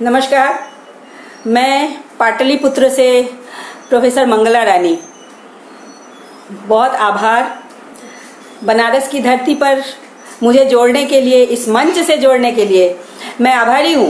नमस्कार। मैं पाटलिपुत्र से प्रोफेसर मंगला रानी। बहुत आभार बनारस की धरती पर मुझे जोड़ने के लिए, इस मंच से जोड़ने के लिए मैं आभारी हूँ।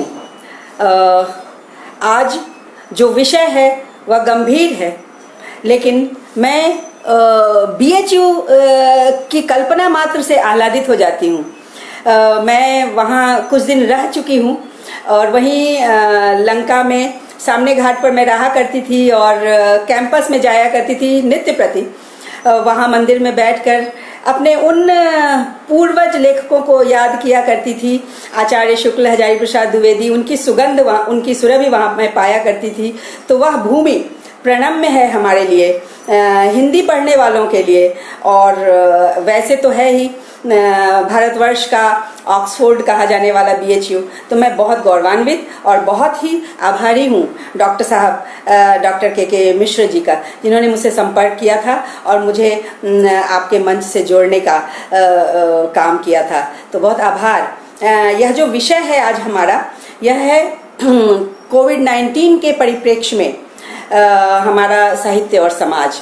आज जो विषय है वह गंभीर है, लेकिन मैं BHU की कल्पना मात्र से आह्लादित हो जाती हूँ। मैं वहाँ कुछ दिन रह चुकी हूँ और वहीं लंका में सामने घाट पर मैं रहा करती थी और कैंपस में जाया करती थी नित्य प्रति। वहाँ मंदिर में बैठकर अपने उन पूर्वज लेखकों को याद किया करती थी। आचार्य शुक्ल, हजारी प्रसाद द्विवेदी, उनकी सुगंध वहाँ, उनकी सुरभि वहाँ मैं पाया करती थी। तो वह भूमि प्रणम्य है हमारे लिए, हिंदी पढ़ने वालों के लिए, और वैसे तो है ही भारतवर्ष का ऑक्सफोर्ड कहा जाने वाला BHU। तो मैं बहुत गौरवान्वित और बहुत ही आभारी हूँ डॉक्टर साहब, डॉक्टर के मिश्र जी का, जिन्होंने मुझसे संपर्क किया था और मुझे आपके मंच से जोड़ने का काम किया था। तो बहुत आभार। यह जो विषय है आज हमारा, यह है कोविड-19 के परिप्रेक्ष्य में हमारा साहित्य और समाज।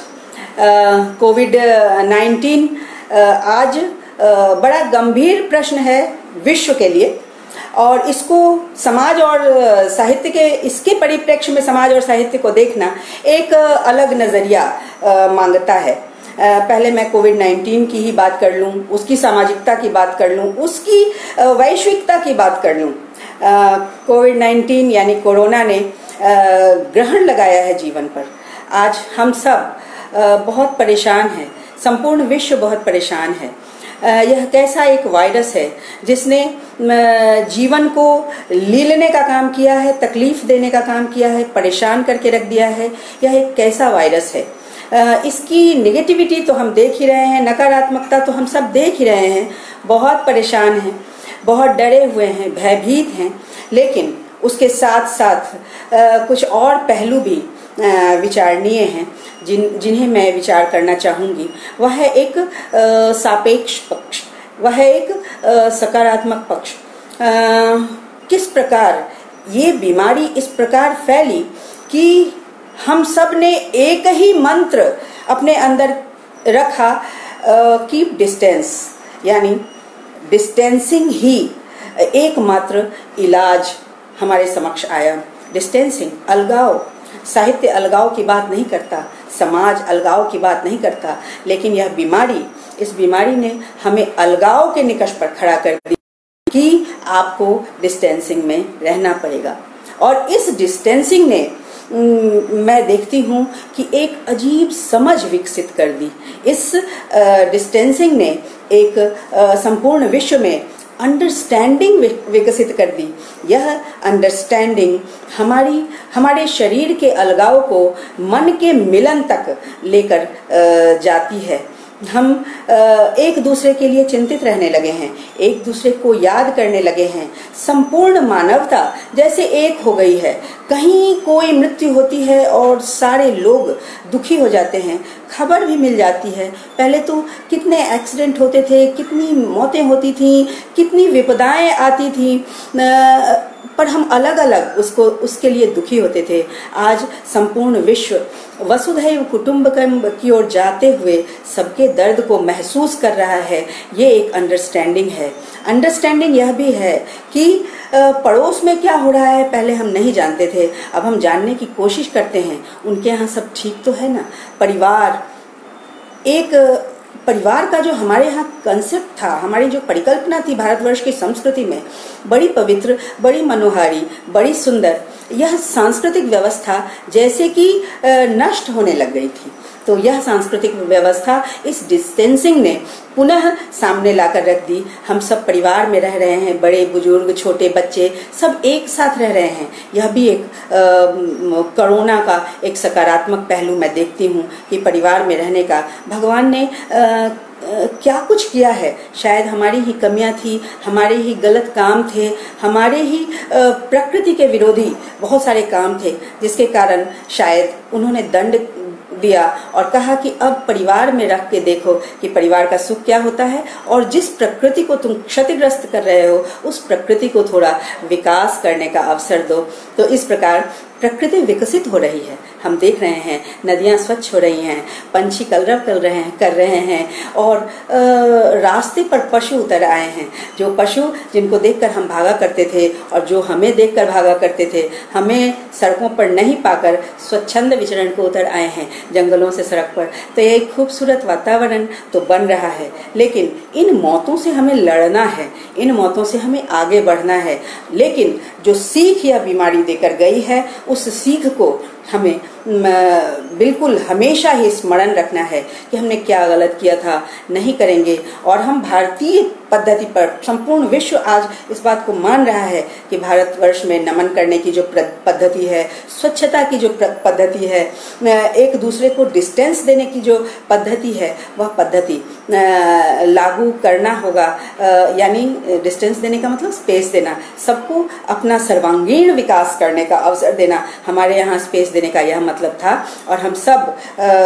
कोविड-19 आज बड़ा गंभीर प्रश्न है विश्व के लिए, और इसको समाज और साहित्य के, इसके परिप्रेक्ष्य में समाज और साहित्य को देखना एक अलग नज़रिया मांगता है। पहले मैं कोविड-19 की ही बात कर लूँ, उसकी सामाजिकता की बात कर लूँ, उसकी वैश्विकता की बात कर लूँ। कोविड-19 यानी कोरोना ने ग्रहण लगाया है जीवन पर। आज हम सब बहुत परेशान हैं, संपूर्ण विश्व बहुत परेशान है। यह कैसा एक वायरस है जिसने जीवन को लीलने का काम किया है, तकलीफ देने का काम किया है, परेशान करके रख दिया है। यह एक कैसा वायरस है। इसकी नेगेटिविटी तो हम देख ही रहे हैं, नकारात्मकता तो हम सब देख ही रहे हैं। बहुत परेशान हैं, बहुत डरे हुए हैं, भयभीत हैं, लेकिन उसके साथ साथ कुछ और पहलू भी विचारणीय हैं जिन्हें मैं विचार करना चाहूँगी। वह है एक सापेक्ष पक्ष, वह है एक सकारात्मक पक्ष। किस प्रकार ये बीमारी इस प्रकार फैली कि हम सब ने एक ही मंत्र अपने अंदर रखा, कीप डिस्टेंस, यानी डिस्टेंसिंग ही एकमात्र इलाज हमारे समक्ष आया। डिस्टेंसिंग, अलगाव। साहित्य अलगाव की बात नहीं करता, समाज अलगाव की बात नहीं करता, लेकिन यह बीमारी, इस बीमारी ने हमें अलगाव के निकष पर खड़ा कर दिया कि आपको डिस्टेंसिंग में रहना पड़ेगा। और इस डिस्टेंसिंग ने मैं देखती हूँ कि एक अजीब समझ विकसित कर दी। इस डिस्टेंसिंग ने एक संपूर्ण विश्व में अंडरस्टैंडिंग विकसित कर दी। यह अंडरस्टैंडिंग हमारे शरीर के अलगाव को मन के मिलन तक लेकर जाती है। हम एक दूसरे के लिए चिंतित रहने लगे हैं, एक दूसरे को याद करने लगे हैं। संपूर्ण मानवता जैसे एक हो गई है। कहीं कोई मृत्यु होती है और सारे लोग दुखी हो जाते हैं, खबर भी मिल जाती है। पहले तो कितने एक्सीडेंट होते थे, कितनी मौतें होती थी, कितनी विपदाएं आती थी, पर हम अलग अलग उसके लिए दुखी होते थे। आज संपूर्ण विश्व वसुधैव कुटुंबकम की ओर जाते हुए सबके दर्द को महसूस कर रहा है। ये एक अंडरस्टैंडिंग है। अंडरस्टैंडिंग यह भी है कि पड़ोस में क्या हो रहा है पहले हम नहीं जानते थे, अब हम जानने की कोशिश करते हैं। उनके यहाँ सब ठीक तो है ना। परिवार, एक परिवार का जो हमारे यहाँ कंसेप्ट था, हमारी जो परिकल्पना थी भारतवर्ष की संस्कृति में, बड़ी पवित्र, बड़ी मनोहारी, बड़ी सुंदर, यह सांस्कृतिक व्यवस्था जैसे कि नष्ट होने लग गई थी। तो यह सांस्कृतिक व्यवस्था इस डिस्टेंसिंग ने पुनः सामने लाकर रख दी। हम सब परिवार में रह रहे हैं, बड़े बुजुर्ग, छोटे बच्चे सब एक साथ रह रहे हैं। यह भी एक कोरोना का एक सकारात्मक पहलू मैं देखती हूँ कि परिवार में रहने का भगवान ने क्या कुछ किया है। शायद हमारी ही कमियां थी, हमारे ही गलत काम थे, हमारे ही प्रकृति के विरोधी बहुत सारे काम थे, जिसके कारण शायद उन्होंने दंड दिया और कहा कि अब परिवार में रख के देखो कि परिवार का सुख क्या होता है, और जिस प्रकृति को तुम क्षतिग्रस्त कर रहे हो उस प्रकृति को थोड़ा विकास करने का अवसर दो। तो इस प्रकार प्रकृति विकसित हो रही है, हम देख रहे हैं, नदियां स्वच्छ हो रही हैं, पंछी कलरव कर रहे हैं और रास्ते पर पशु उतर आए हैं। जो पशु जिनको देखकर हम भागा करते थे और जो हमें देखकर भागा करते थे, हमें सड़कों पर नहीं पाकर स्वच्छंद विचरण को उतर आए हैं जंगलों से सड़क पर। तो एक खूबसूरत वातावरण तो बन रहा है, लेकिन इन मौतों से हमें लड़ना है, इन मौतों से हमें आगे बढ़ना है। लेकिन जो सीख यह बीमारी देकर गई है उस सीख को हमें बिल्कुल हमेशा ही स्मरण रखना है कि हमने क्या गलत किया था, नहीं करेंगे। और हम भारतीय पद्धति पर, संपूर्ण विश्व आज इस बात को मान रहा है कि भारतवर्ष में नमन करने की जो पद्धति है, स्वच्छता की जो पद्धति है, एक दूसरे को डिस्टेंस देने की जो पद्धति है, वह पद्धति लागू करना होगा। यानी डिस्टेंस देने का मतलब स्पेस देना, सबको अपना सर्वांगीण विकास करने का अवसर देना। हमारे यहाँ स्पेस देने का यह मतलब था, और हम सब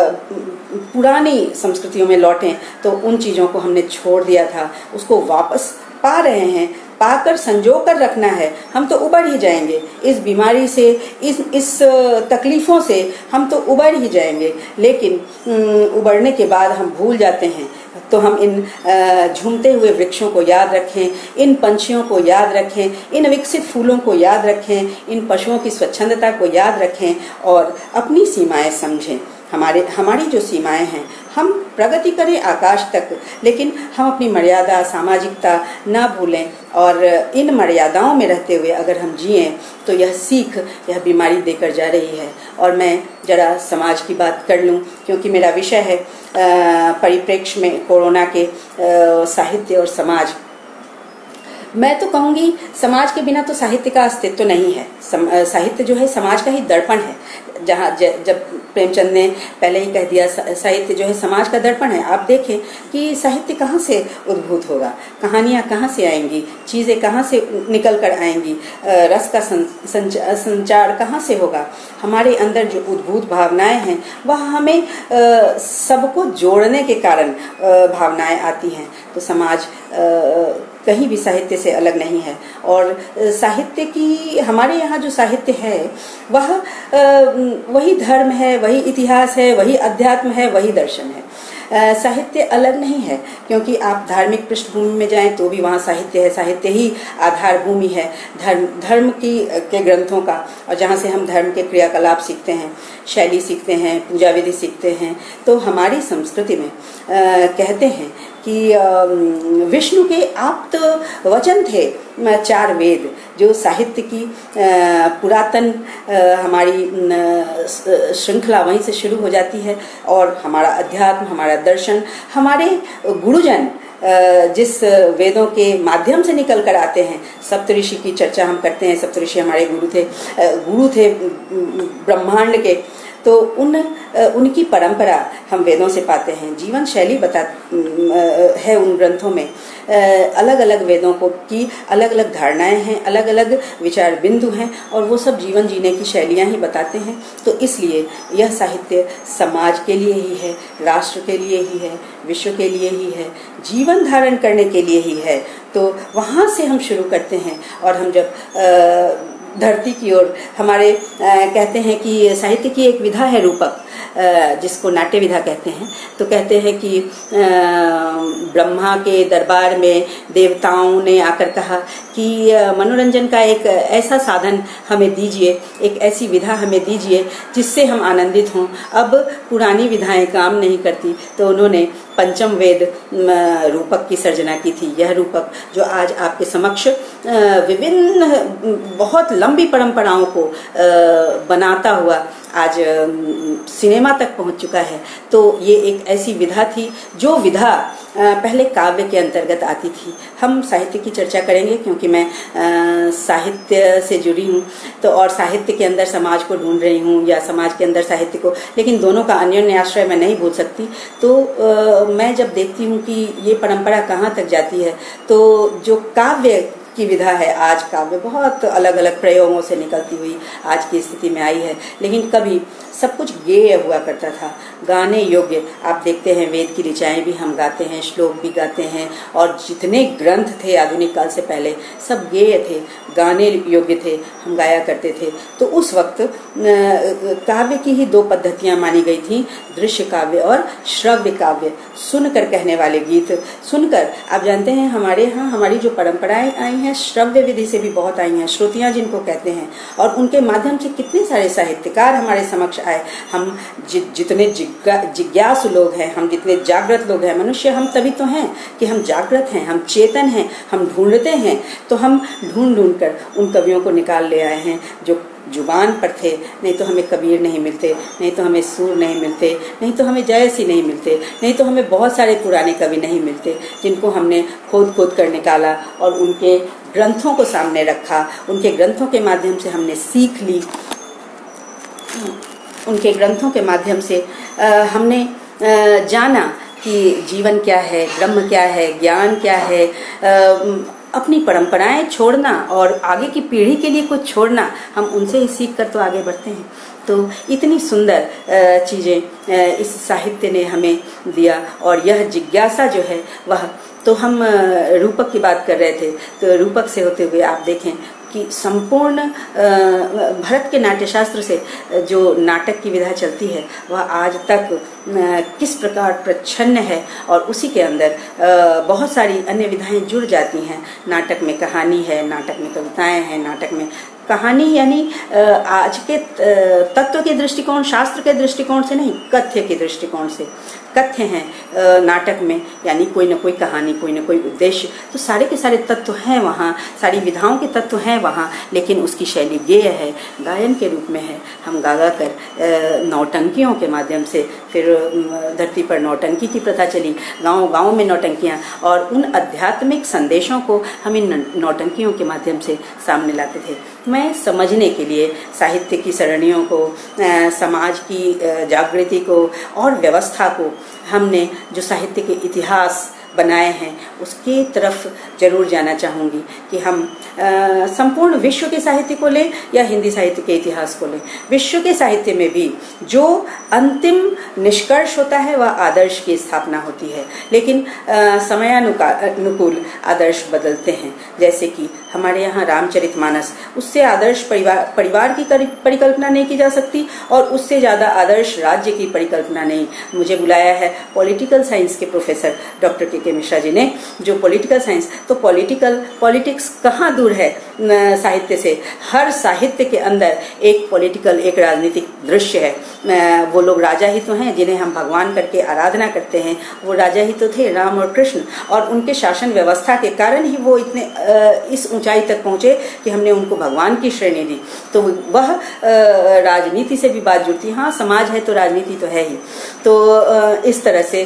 पुरानी संस्कृतियों में लौटें तो उन चीज़ों को हमने छोड़ दिया था, उसको वापस पा रहे हैं, पाकर संजो कर रखना है। हम तो उबर ही जाएंगे इस बीमारी से, इस तकलीफ़ों से हम तो उबर ही जाएंगे, लेकिन उबरने के बाद हम भूल जाते हैं। तो हम इन झूमते हुए वृक्षों को याद रखें, इन पंछियों को याद रखें, इन विकसित फूलों को याद रखें, इन पशुओं की स्वच्छंदता को याद रखें और अपनी सीमाएं समझें। हमारी जो सीमाएं हैं, हम प्रगति करें आकाश तक, लेकिन हम अपनी मर्यादा, सामाजिकता ना भूलें, और इन मर्यादाओं में रहते हुए अगर हम जिएं तो यह सीख, यह बीमारी देकर जा रही है। और मैं जरा समाज की बात कर लूं, क्योंकि मेरा विषय है परिप्रेक्ष्य में कोरोना के साहित्य और समाज। मैं तो कहूँगी समाज के बिना तो साहित्य का अस्तित्व नहीं है। साहित्य जो है समाज का ही दर्पण है। जहाँ जब प्रेमचंद ने पहले ही कह दिया, साहित्य जो है समाज का दर्पण है। आप देखें कि साहित्य कहाँ से उद्भूत होगा, कहानियाँ कहाँ से आएंगी, चीज़ें कहाँ से निकल कर आएंगी, रस का संचार कहाँ से होगा। हमारे अंदर जो उद्भूत भावनाएं हैं वह हमें सबको जोड़ने के कारण भावनाएं आती हैं। तो समाज कहीं भी साहित्य से अलग नहीं है। और साहित्य की, हमारे यहाँ जो साहित्य है वह वही धर्म है, वही इतिहास है, वही अध्यात्म है, वही दर्शन है। साहित्य अलग नहीं है, क्योंकि आप धार्मिक पृष्ठभूमि में जाएं तो भी वहाँ साहित्य है। साहित्य ही आधार भूमि है धर्म के ग्रंथों का, और जहाँ से हम धर्म के क्रियाकलाप सीखते हैं, शैली सीखते हैं, पूजा विधि सीखते हैं। तो हमारी संस्कृति में कहते हैं कि विष्णु के आप्त वचन थे 4 वेद, जो साहित्य की पुरातन हमारी श्रृंखला वहीं से शुरू हो जाती है। और हमारा अध्यात्म, हमारा दर्शन, हमारे गुरुजन जिस वेदों के माध्यम से निकल कर आते हैं, सप्तऋषि की चर्चा हम करते हैं। सप्तऋषि हमारे गुरु थे ब्रह्मांड के। तो उनकी परंपरा हम वेदों से पाते हैं। जीवन शैली है उन ग्रंथों में। अलग अलग वेदों की अलग अलग धारणाएं हैं, अलग अलग विचार बिंदु हैं, और वो सब जीवन जीने की शैलियां ही बताते हैं। तो इसलिए यह साहित्य समाज के लिए ही है, राष्ट्र के लिए ही है, विश्व के लिए ही है, जीवन धारण करने के लिए ही है। तो वहाँ से हम शुरू करते हैं। और हम जब धरती की ओर, हमारे कहते हैं कि साहित्य की एक विधा है रूपक, जिसको नाट्य विधा कहते हैं। तो कहते हैं कि ब्रह्मा के दरबार में देवताओं ने आकर कहा कि मनोरंजन का एक ऐसा साधन हमें दीजिए, एक ऐसी विधा हमें दीजिए जिससे हम आनंदित हों। अब पुरानी विधाएं काम नहीं करती, तो उन्होंने पंचम वेद रूपक की सर्जना की थी। यह रूपक जो आज आपके समक्ष विभिन्न बहुत लंबी परंपराओं को बनाता हुआ आज सिनेमा तक पहुंच चुका है। तो ये एक ऐसी विधा थी जो विधा पहले काव्य के अंतर्गत आती थी। हम साहित्य की चर्चा करेंगे, क्योंकि मैं साहित्य से जुड़ी हूँ, तो और साहित्य के अंदर समाज को ढूंढ रही हूँ, या समाज के अंदर साहित्य को, लेकिन दोनों का अन्योन्य आश्रय मैं नहीं भूल सकती। तो मैं जब देखती हूँ कि ये परंपरा कहाँ तक जाती है, तो जो काव्य की विधा है, आज काव्य बहुत अलग अलग प्रयोगों से निकलती हुई आज की स्थिति में आई है। लेकिन कभी सब कुछ गेय हुआ करता था, गाने योग्य। आप देखते हैं वेद की ऋचाएं भी हम गाते हैं, श्लोक भी गाते हैं, और जितने ग्रंथ थे आधुनिक काल से पहले सब गेय थे, गाने योग्य थे, हम गाया करते थे। तो उस वक्त काव्य की ही दो पद्धतियां मानी गई थी, दृश्य काव्य और श्रव्य काव्य। सुनकर कहने वाले गीत, सुनकर, आप जानते हैं हमारे यहाँ हमारी जो परंपराएं आई हैं श्रव्य विधि से भी बहुत आई हैं, श्रुतियाँ जिनको कहते हैं, और उनके माध्यम से कितने सारे साहित्यकार हमारे समक्ष आए। हम जितने जिज्ञासु लोग हैं, हम जितने जागृत लोग हैं, मनुष्य हम तभी तो हैं कि हम जागृत हैं, हम चेतन हैं, हम ढूंढते हैं। तो हम ढूंढ कर उन कवियों को निकाल ले आए हैं जो जुबान पर थे। नहीं तो हमें कबीर नहीं मिलते, नहीं तो हमें सूर नहीं मिलते, नहीं तो हमें जयसी नहीं मिलते, नहीं तो हमें बहुत सारे पुराने कवि नहीं मिलते जिनको हमने खोद खोद कर निकाला और उनके ग्रंथों को सामने रखा। उनके ग्रंथों के माध्यम से हमने सीख ली, उनके ग्रंथों के माध्यम से हमने जाना कि जीवन क्या है, ब्रह्म क्या है, ज्ञान क्या है। अपनी परंपराएं छोड़ना और आगे की पीढ़ी के लिए कुछ छोड़ना, हम उनसे ही सीख कर तो आगे बढ़ते हैं। तो इतनी सुंदर चीज़ें इस साहित्य ने हमें दिया। और यह जिज्ञासा जो है वह, तो हम रूपक की बात कर रहे थे, तो रूपक से होते हुए आप देखें कि संपूर्ण भारत के नाट्यशास्त्र से जो नाटक की विधा चलती है वह आज तक किस प्रकार प्रच्छन्न है, और उसी के अंदर बहुत सारी अन्य विधाएं जुड़ जाती हैं। नाटक में कहानी है, नाटक में कविताएं हैं, नाटक में कहानी यानी आज के तत्व के दृष्टिकोण, शास्त्र के दृष्टिकोण से नहीं, कथ्य के दृष्टिकोण से। कथ्य हैं नाटक में, यानी कोई ना कोई कहानी, कोई ना कोई उद्देश्य, तो सारे के सारे तत्व हैं वहाँ, सारी विधाओं के तत्व हैं वहाँ, लेकिन उसकी शैली गेय है, गायन के रूप में है। हम गा गा कर नौटंकियों के माध्यम से, फिर धरती पर नौटंकी की प्रथा चली, गाँव गाँव में नौटंकियाँ, और उन आध्यात्मिक संदेशों को हम इन नौटंकियों के माध्यम से सामने लाते थे। मैं समझने के लिए साहित्य की सरणियों को, समाज की जागृति को और व्यवस्था को, हमने जो साहित्य के इतिहास बनाए हैं उसकी तरफ जरूर जाना चाहूँगी कि हम संपूर्ण विश्व के साहित्य को लें या हिंदी साहित्य के इतिहास को लें। विश्व के साहित्य में भी जो अंतिम निष्कर्ष होता है वह आदर्श की स्थापना होती है, लेकिन समयानुकूल आदर्श बदलते हैं। जैसे कि हमारे यहाँ रामचरितमानस, उससे आदर्श परिवार की परिकल्पना नहीं की जा सकती, और उससे ज़्यादा आदर्श राज्य की परिकल्पना नहीं। मुझे बुलाया है पॉलिटिकल साइंस के प्रोफेसर डॉक्टर के मिश्रा जी ने, जो पॉलिटिकल साइंस, तो पॉलिटिक्स कहाँ दूर है साहित्य से। हर साहित्य के अंदर एक पॉलिटिकल, एक राजनीतिक दृश्य है। वो लोग राजा ही तो हैं जिन्हें हम भगवान करके आराधना करते हैं, वो राजा ही तो थे, राम और कृष्ण, और उनके शासन व्यवस्था के कारण ही वो इतने इस ऊंचाई तक पहुंचे कि हमने उनको भगवान की श्रेणी दी। तो वह राजनीति से भी बात जुड़ती है। हाँ, समाज है तो राजनीति तो है ही। तो इस तरह से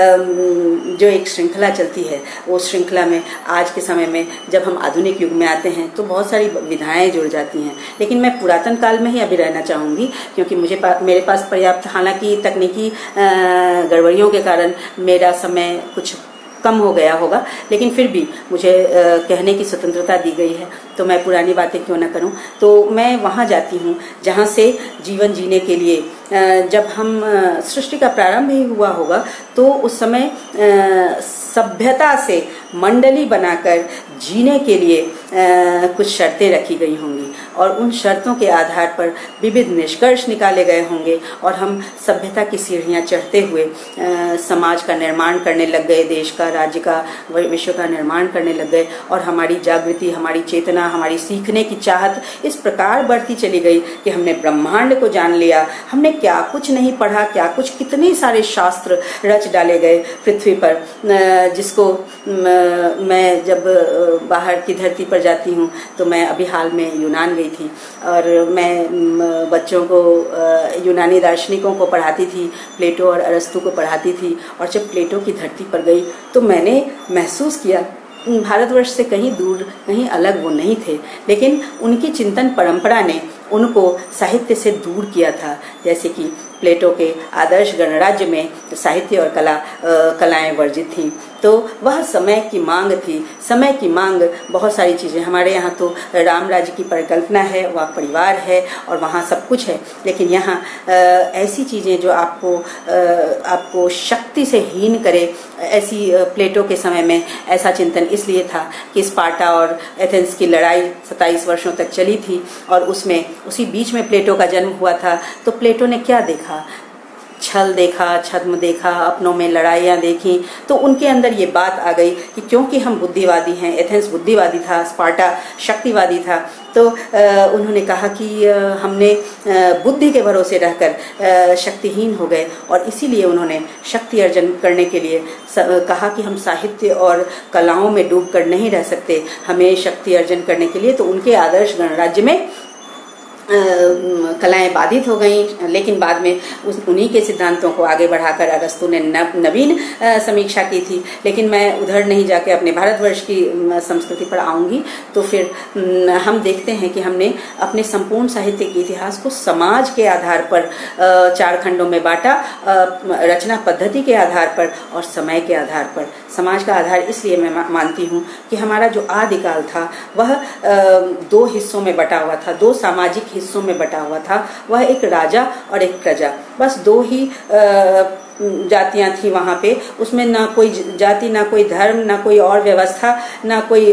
जो एक श्रृंखला चलती है, वो श्रृंखला में आज के समय में जब हम आधुनिक युग में आते हैं तो बहुत सारी विधाएं जुड़ जाती हैं। लेकिन मैं पुरातन काल में ही अभी रहना चाहूँगी, क्योंकि मेरे पास पर्याप्त, हालांकि तकनीकी गड़बड़ियों के कारण मेरा समय कुछ कम हो गया होगा, लेकिन फिर भी मुझे कहने की स्वतंत्रता दी गई है, तो मैं पुरानी बातें क्यों ना करूं। तो मैं वहां जाती हूं जहां से जीवन जीने के लिए, जब हम सृष्टि का प्रारंभ ही हुआ होगा तो उस समय सभ्यता से मंडली बनाकर जीने के लिए कुछ शर्तें रखी गई होंगी, और उन शर्तों के आधार पर विविध निष्कर्ष निकाले गए होंगे, और हम सभ्यता की सीढ़ियां चढ़ते हुए समाज का निर्माण करने लग गए, देश का, राज्य का, विश्व का निर्माण करने लग गए, और हमारी जागृति, हमारी चेतना, हमारी सीखने की चाहत इस प्रकार बढ़ती चली गई कि हमने ब्रह्मांड को जान लिया। हमने क्या कुछ नहीं पढ़ा, क्या कुछ, कितने सारे शास्त्र रच डाले गए पृथ्वी पर, जिसको मैं जब बाहर की धरती पर जाती हूँ तो मैं अभी हाल में यूनान गई थी, और मैं बच्चों को, यूनानी दार्शनिकों को पढ़ाती थी, प्लेटो और अरस्तु को पढ़ाती थी। और जब प्लेटो की धरती पर गई तो मैंने महसूस किया भारतवर्ष से कहीं दूर, कहीं अलग वो नहीं थे, लेकिन उनकी चिंतन परंपरा ने उनको साहित्य से दूर किया था। जैसे कि प्लेटो के आदर्श गणराज्य में साहित्य और कलाएं वर्जित थीं। तो वह समय की मांग थी। समय की मांग बहुत सारी चीज़ें, हमारे यहाँ तो राम राज्य की परिकल्पना है, वह परिवार है और वहाँ सब कुछ है, लेकिन यहाँ ऐसी चीज़ें जो आपको शक्ति से हीन करे, ऐसी प्लेटो के समय में ऐसा चिंतन इसलिए था कि स्पार्टा और एथेंस की लड़ाई 27 वर्षों तक चली थी और उसी बीच में प्लेटो का जन्म हुआ था। तो प्लेटो ने क्या देखा? छल देखा, छद्म देखा, अपनों में लड़ाइयाँ देखी। तो उनके अंदर ये बात आ गई कि क्योंकि हम बुद्धिवादी हैं, एथेंस बुद्धिवादी था, स्पार्टा शक्तिवादी था, तो उन्होंने कहा कि हमने बुद्धि के भरोसे रहकर शक्तिहीन हो गए और इसीलिए उन्होंने शक्ति अर्जन करने के लिए कहा कि हम साहित्य और कलाओं में डूब कर नहीं रह सकते, हमें शक्ति अर्जन करने के लिए। तो उनके आदर्श गणराज्य में कलाएं बाधित हो गईं, लेकिन बाद में उन्हीं के सिद्धांतों को आगे बढ़ाकर अरस्तु ने नवीन समीक्षा की थी। लेकिन मैं उधर नहीं जाके अपने भारतवर्ष की संस्कृति पर आऊंगी। तो फिर हम देखते हैं कि हमने अपने संपूर्ण साहित्य के इतिहास को समाज के आधार पर 4 खंडों में बांटा, रचना पद्धति के आधार पर और समय के आधार पर। समाज का आधार इसलिए मैं मानती हूँ कि हमारा जो आदिकाल था वह 2 हिस्सों में बटा हुआ था, 2 सामाजिक हिस्सों में बटा हुआ था। वह एक राजा और एक प्रजा, बस 2 ही जातियां थी वहाँ पे। उसमें ना कोई जाति, ना कोई धर्म, ना कोई और व्यवस्था, ना कोई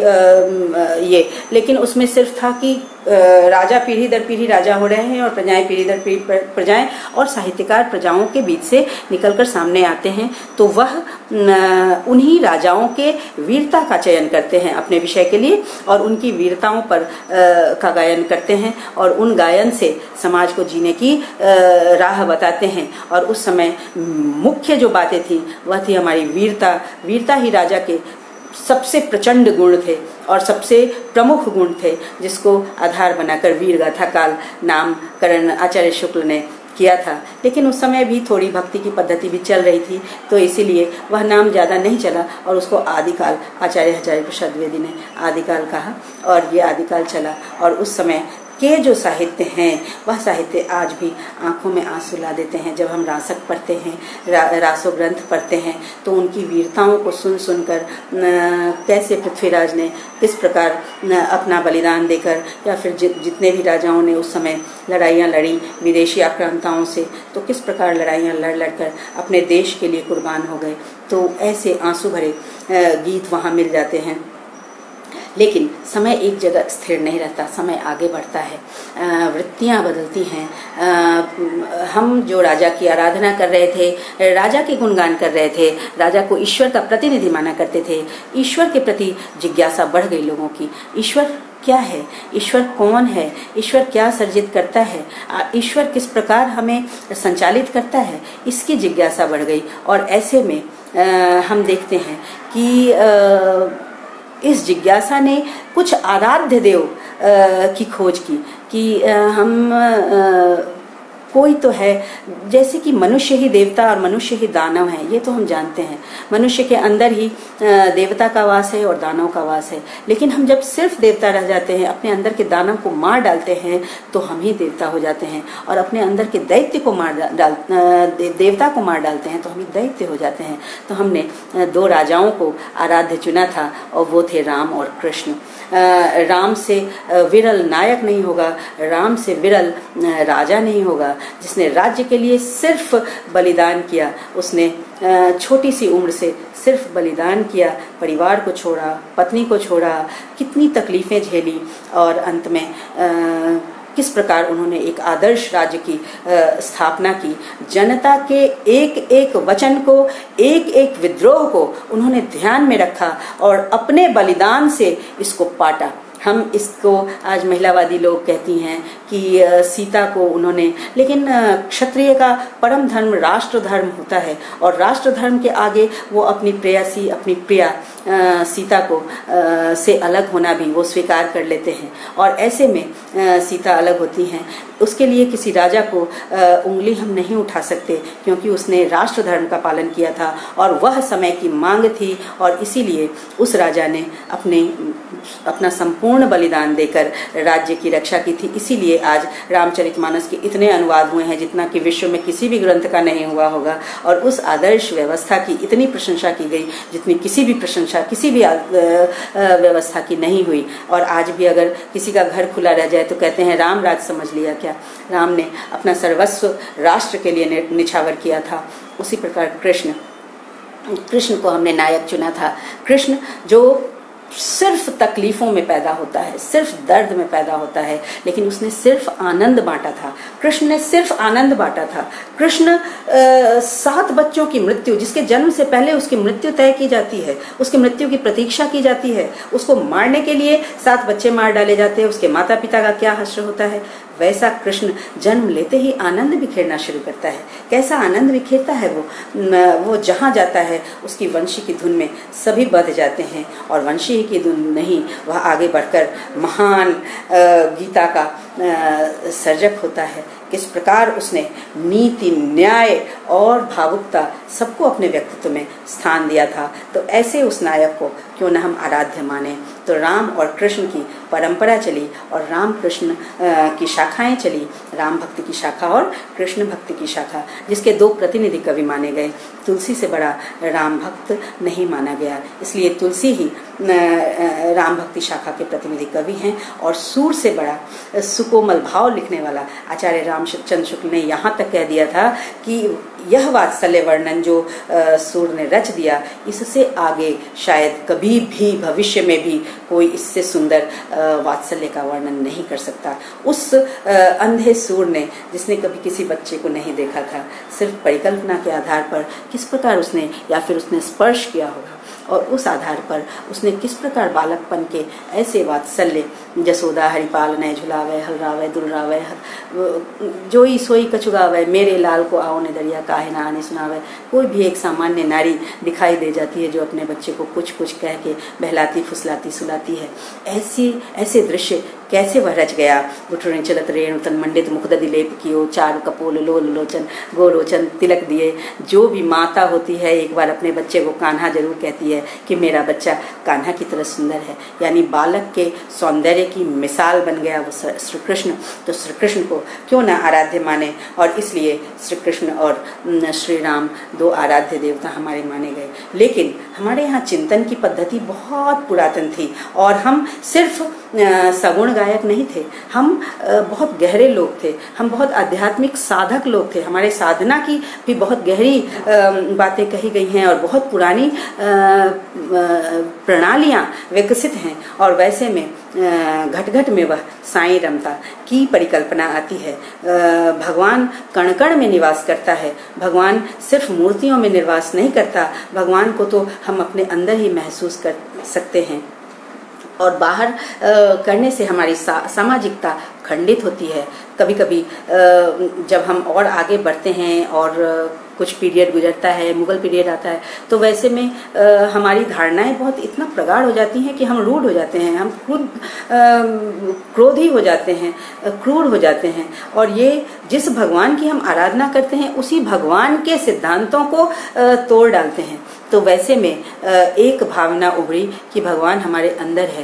ये, लेकिन उसमें सिर्फ था कि राजा पीढ़ी दर पीढ़ी राजा हो रहे हैं और प्रजाएं पीढ़ी दर पीढ़ी प्रजाएं, और साहित्यकार प्रजाओं के बीच से निकलकर सामने आते हैं। तो वह उन्हीं राजाओं के वीरता का चयन करते हैं अपने विषय के लिए और उनकी वीरताओं पर का गायन करते हैं और उन गायन से समाज को जीने की राह बताते हैं। और उस समय मुख्य जो बातें थी वह थी हमारी वीरता। वीरता ही राजा के सबसे प्रचंड गुण थे और सबसे प्रमुख गुण थे, जिसको आधार बनाकर वीर गाथा काल नामकरण आचार्य शुक्ल ने किया था। लेकिन उस समय भी थोड़ी भक्ति की पद्धति भी चल रही थी, तो इसीलिए वह नाम ज़्यादा नहीं चला और उसको आदिकाल आचार्य हजारी प्रसाद द्विवेदी ने आदिकाल कहा और ये आदिकाल चला। और उस समय के जो साहित्य हैं वह साहित्य आज भी आंखों में आंसू ला देते हैं। जब हम रासक पढ़ते हैं, रासो ग्रंथ पढ़ते हैं, तो उनकी वीरताओं को सुन सुनकर कैसे पृथ्वीराज ने किस प्रकार अपना बलिदान देकर, या फिर जितने भी राजाओं ने उस समय लड़ाइयाँ लड़ी विदेशी आक्रांताओं से, तो किस प्रकार लड़ाइयाँ लड़ कर अपने देश के लिए कुर्बान हो गए। तो ऐसे आंसू भरे गीत वहाँ मिल जाते हैं। लेकिन समय एक जगह स्थिर नहीं रहता, समय आगे बढ़ता है, वृत्तियाँ बदलती हैं। हम जो राजा की आराधना कर रहे थे, राजा के गुणगान कर रहे थे, राजा को ईश्वर का प्रतिनिधि माना करते थे, ईश्वर के प्रति जिज्ञासा बढ़ गई लोगों की। ईश्वर क्या है? ईश्वर कौन है? ईश्वर क्या सर्जित करता है? ईश्वर किस प्रकार हमें संचालित करता है? इसकी जिज्ञासा बढ़ गई। और ऐसे में हम देखते हैं कि इस जिज्ञासा ने कुछ आराध्य देव की खोज की कि हम कोई तो है, जैसे कि मनुष्य ही देवता और मनुष्य ही दानव है, ये तो हम जानते हैं। मनुष्य के अंदर ही देवता का वास है और दानव का वास है। लेकिन हम जब सिर्फ देवता रह जाते हैं, अपने अंदर के दानव को मार डालते हैं, तो हम ही देवता हो जाते हैं। और अपने अंदर के दैत्य को देवता को मार डालते हैं, तो हम ही दैत्य हो जाते हैं। तो हमने 2 राजाओं को आराध्य चुना था और वो थे राम और कृष्ण। राम से विरल नायक नहीं होगा, राम से विरल राजा नहीं होगा। जिसने राज्य के लिए सिर्फ बलिदान किया, उसने छोटी सी उम्र से सिर्फ बलिदान किया, परिवार को छोड़ा, पत्नी को छोड़ा, कितनी तकलीफें झेली और अंत में किस प्रकार उन्होंने एक आदर्श राज्य की स्थापना की। जनता के एक एक वचन को, एक एक विद्रोह को उन्होंने ध्यान में रखा और अपने बलिदान से इसको पाटा। हम इसको आज महिलावादी लोग कहती हैं कि सीता को उन्होंने, लेकिन क्षत्रिय का परम धर्म राष्ट्र धर्म होता है और राष्ट्र धर्म के आगे वो अपनी प्रेयसी, अपनी प्रिया सीता को से अलग होना भी वो स्वीकार कर लेते हैं। और ऐसे में सीता अलग होती हैं, उसके लिए किसी राजा को उंगली हम नहीं उठा सकते, क्योंकि उसने राष्ट्र धर्म का पालन किया था और वह समय की मांग थी, और इसीलिए उस राजा ने अपना संपूर्ण बलिदान देकर राज्य की रक्षा की थी। इसीलिए आज रामचरितमानस के इतने अनुवाद हुए हैं जितना कि विश्व में किसी भी ग्रंथ का नहीं हुआ होगा, और उस आदर्श व्यवस्था की इतनी प्रशंसा की गई जितनी किसी भी प्रशंसा किसी भी व्यवस्था की नहीं हुई। और आज भी अगर किसी का घर खुला रह जाए तो कहते हैं राम राज समझ लिया क्या। राम ने अपना सर्वस्व राष्ट्र के लिए निछावर किया था। उसी प्रकार कृष्ण को हमने नायक चुना था। कृष्ण जो सिर्फ तकलीफों में पैदा होता है, सिर्फ दर्द में पैदा होता है, लेकिन उसने सिर्फ आनंद बांटा था। कृष्ण ने सिर्फ आनंद बांटा था। कृष्ण 7 बच्चों की मृत्यु, जिसके जन्म से पहले उसकी मृत्यु तय की जाती है, उसकी मृत्यु की प्रतीक्षा की जाती है, उसको मारने के लिए 7 बच्चे मार डाले जाते हैं, उसके माता पिता का क्या हश्र होता है, वैसा कृष्ण जन्म लेते ही आनंद बिखेरना शुरू करता है। कैसा आनंद बिखेरता है वो जहाँ जाता है उसकी वंशी की धुन में सभी बध जाते हैं, और वंशी की धुन नहीं, वह आगे बढ़कर महान गीता का सर्जक होता है। किस प्रकार उसने नीति, न्याय और भावुकता सबको अपने व्यक्तित्व में स्थान दिया था। तो ऐसे उस नायक को क्यों न हम आराध्य माने। तो राम और कृष्ण की परंपरा चली और राम कृष्ण की शाखाएं चली, राम भक्ति की शाखा और कृष्ण भक्ति की शाखा, जिसके 2 प्रतिनिधि कवि माने गए। तुलसी से बड़ा राम भक्त नहीं माना गया, इसलिए तुलसी ही राम भक्ति शाखा के प्रतिनिधि कवि हैं। और सूर से बड़ा सुकोमल भाव लिखने वाला आचार्य रामचंद्र शुक्ल ने यहाँ तक कह दिया था कि यह वात्सल्य वर्णन जो सूर ने रच दिया, इससे आगे शायद कभी भी भविष्य में भी कोई इससे सुंदर वात्सल्य का वर्णन नहीं कर सकता। उस अंधे सूर ने, जिसने कभी किसी बच्चे को नहीं देखा था, सिर्फ परिकल्पना के आधार पर किस प्रकार उसने या फिर उसने स्पर्श किया होगा, और उस आधार पर उसने किस प्रकार बालकपन के ऐसे वात्सल्य, जसोदा हरिपाल ने झुलावे हलरावे दुलरावे जोई सोई कछुगावे, मेरे लाल को आओ ने दरिया काहे ना आने सुनावे। कोई भी एक सामान्य नारी दिखाई दे जाती है जो अपने बच्चे को कुछ कुछ कह के बहलाती फुसलाती सुलाती है। ऐसे दृश्य कैसे वह रच गया। गुठुरें चलत रेणु तन मंडित मुखदधि लेप कियो, चारु कपोल लोल लोचन गोरोचन तिलक दिए। जो भी माता होती है एक बार अपने बच्चे को कान्हा जरूर कहती है कि मेरा बच्चा कान्हा की तरह सुंदर है, यानी बालक के सौंदर्य की मिसाल बन गया वो श्री कृष्ण। तो श्री कृष्ण को क्यों ना आराध्य माने, और इसलिए श्री कृष्ण और श्री राम 2 आराध्य देवता हमारे माने गए। लेकिन हमारे यहाँ चिंतन की पद्धति बहुत पुरातन थी, और हम सिर्फ सगुण गायक नहीं थे, हम बहुत गहरे लोग थे, हम बहुत आध्यात्मिक साधक लोग थे। हमारे साधना की भी बहुत गहरी बातें कही गई हैं और बहुत पुरानी प्रणालियाँ विकसित हैं। और वैसे में घट घट में वह साईं रमता की परिकल्पना आती है। भगवान कण कण में निवास करता है। भगवान सिर्फ मूर्तियों में निवास नहीं करता, भगवान को तो हम अपने अंदर ही महसूस कर सकते हैं, और बाहर करने से हमारी सामाजिकता खंडित होती है। कभी कभी जब हम और आगे बढ़ते हैं और कुछ पीरियड गुजरता है, मुगल पीरियड आता है, तो वैसे में हमारी धारणाएं बहुत इतना प्रगाढ़ हो जाती हैं कि हम रूढ़ हो जाते हैं, हम खुद क्रोधी हो जाते हैं, क्रूर हो जाते हैं, और ये जिस भगवान की हम आराधना करते हैं उसी भगवान के सिद्धांतों को तोड़ डालते हैं। तो वैसे में एक भावना उभरी कि भगवान हमारे अंदर है।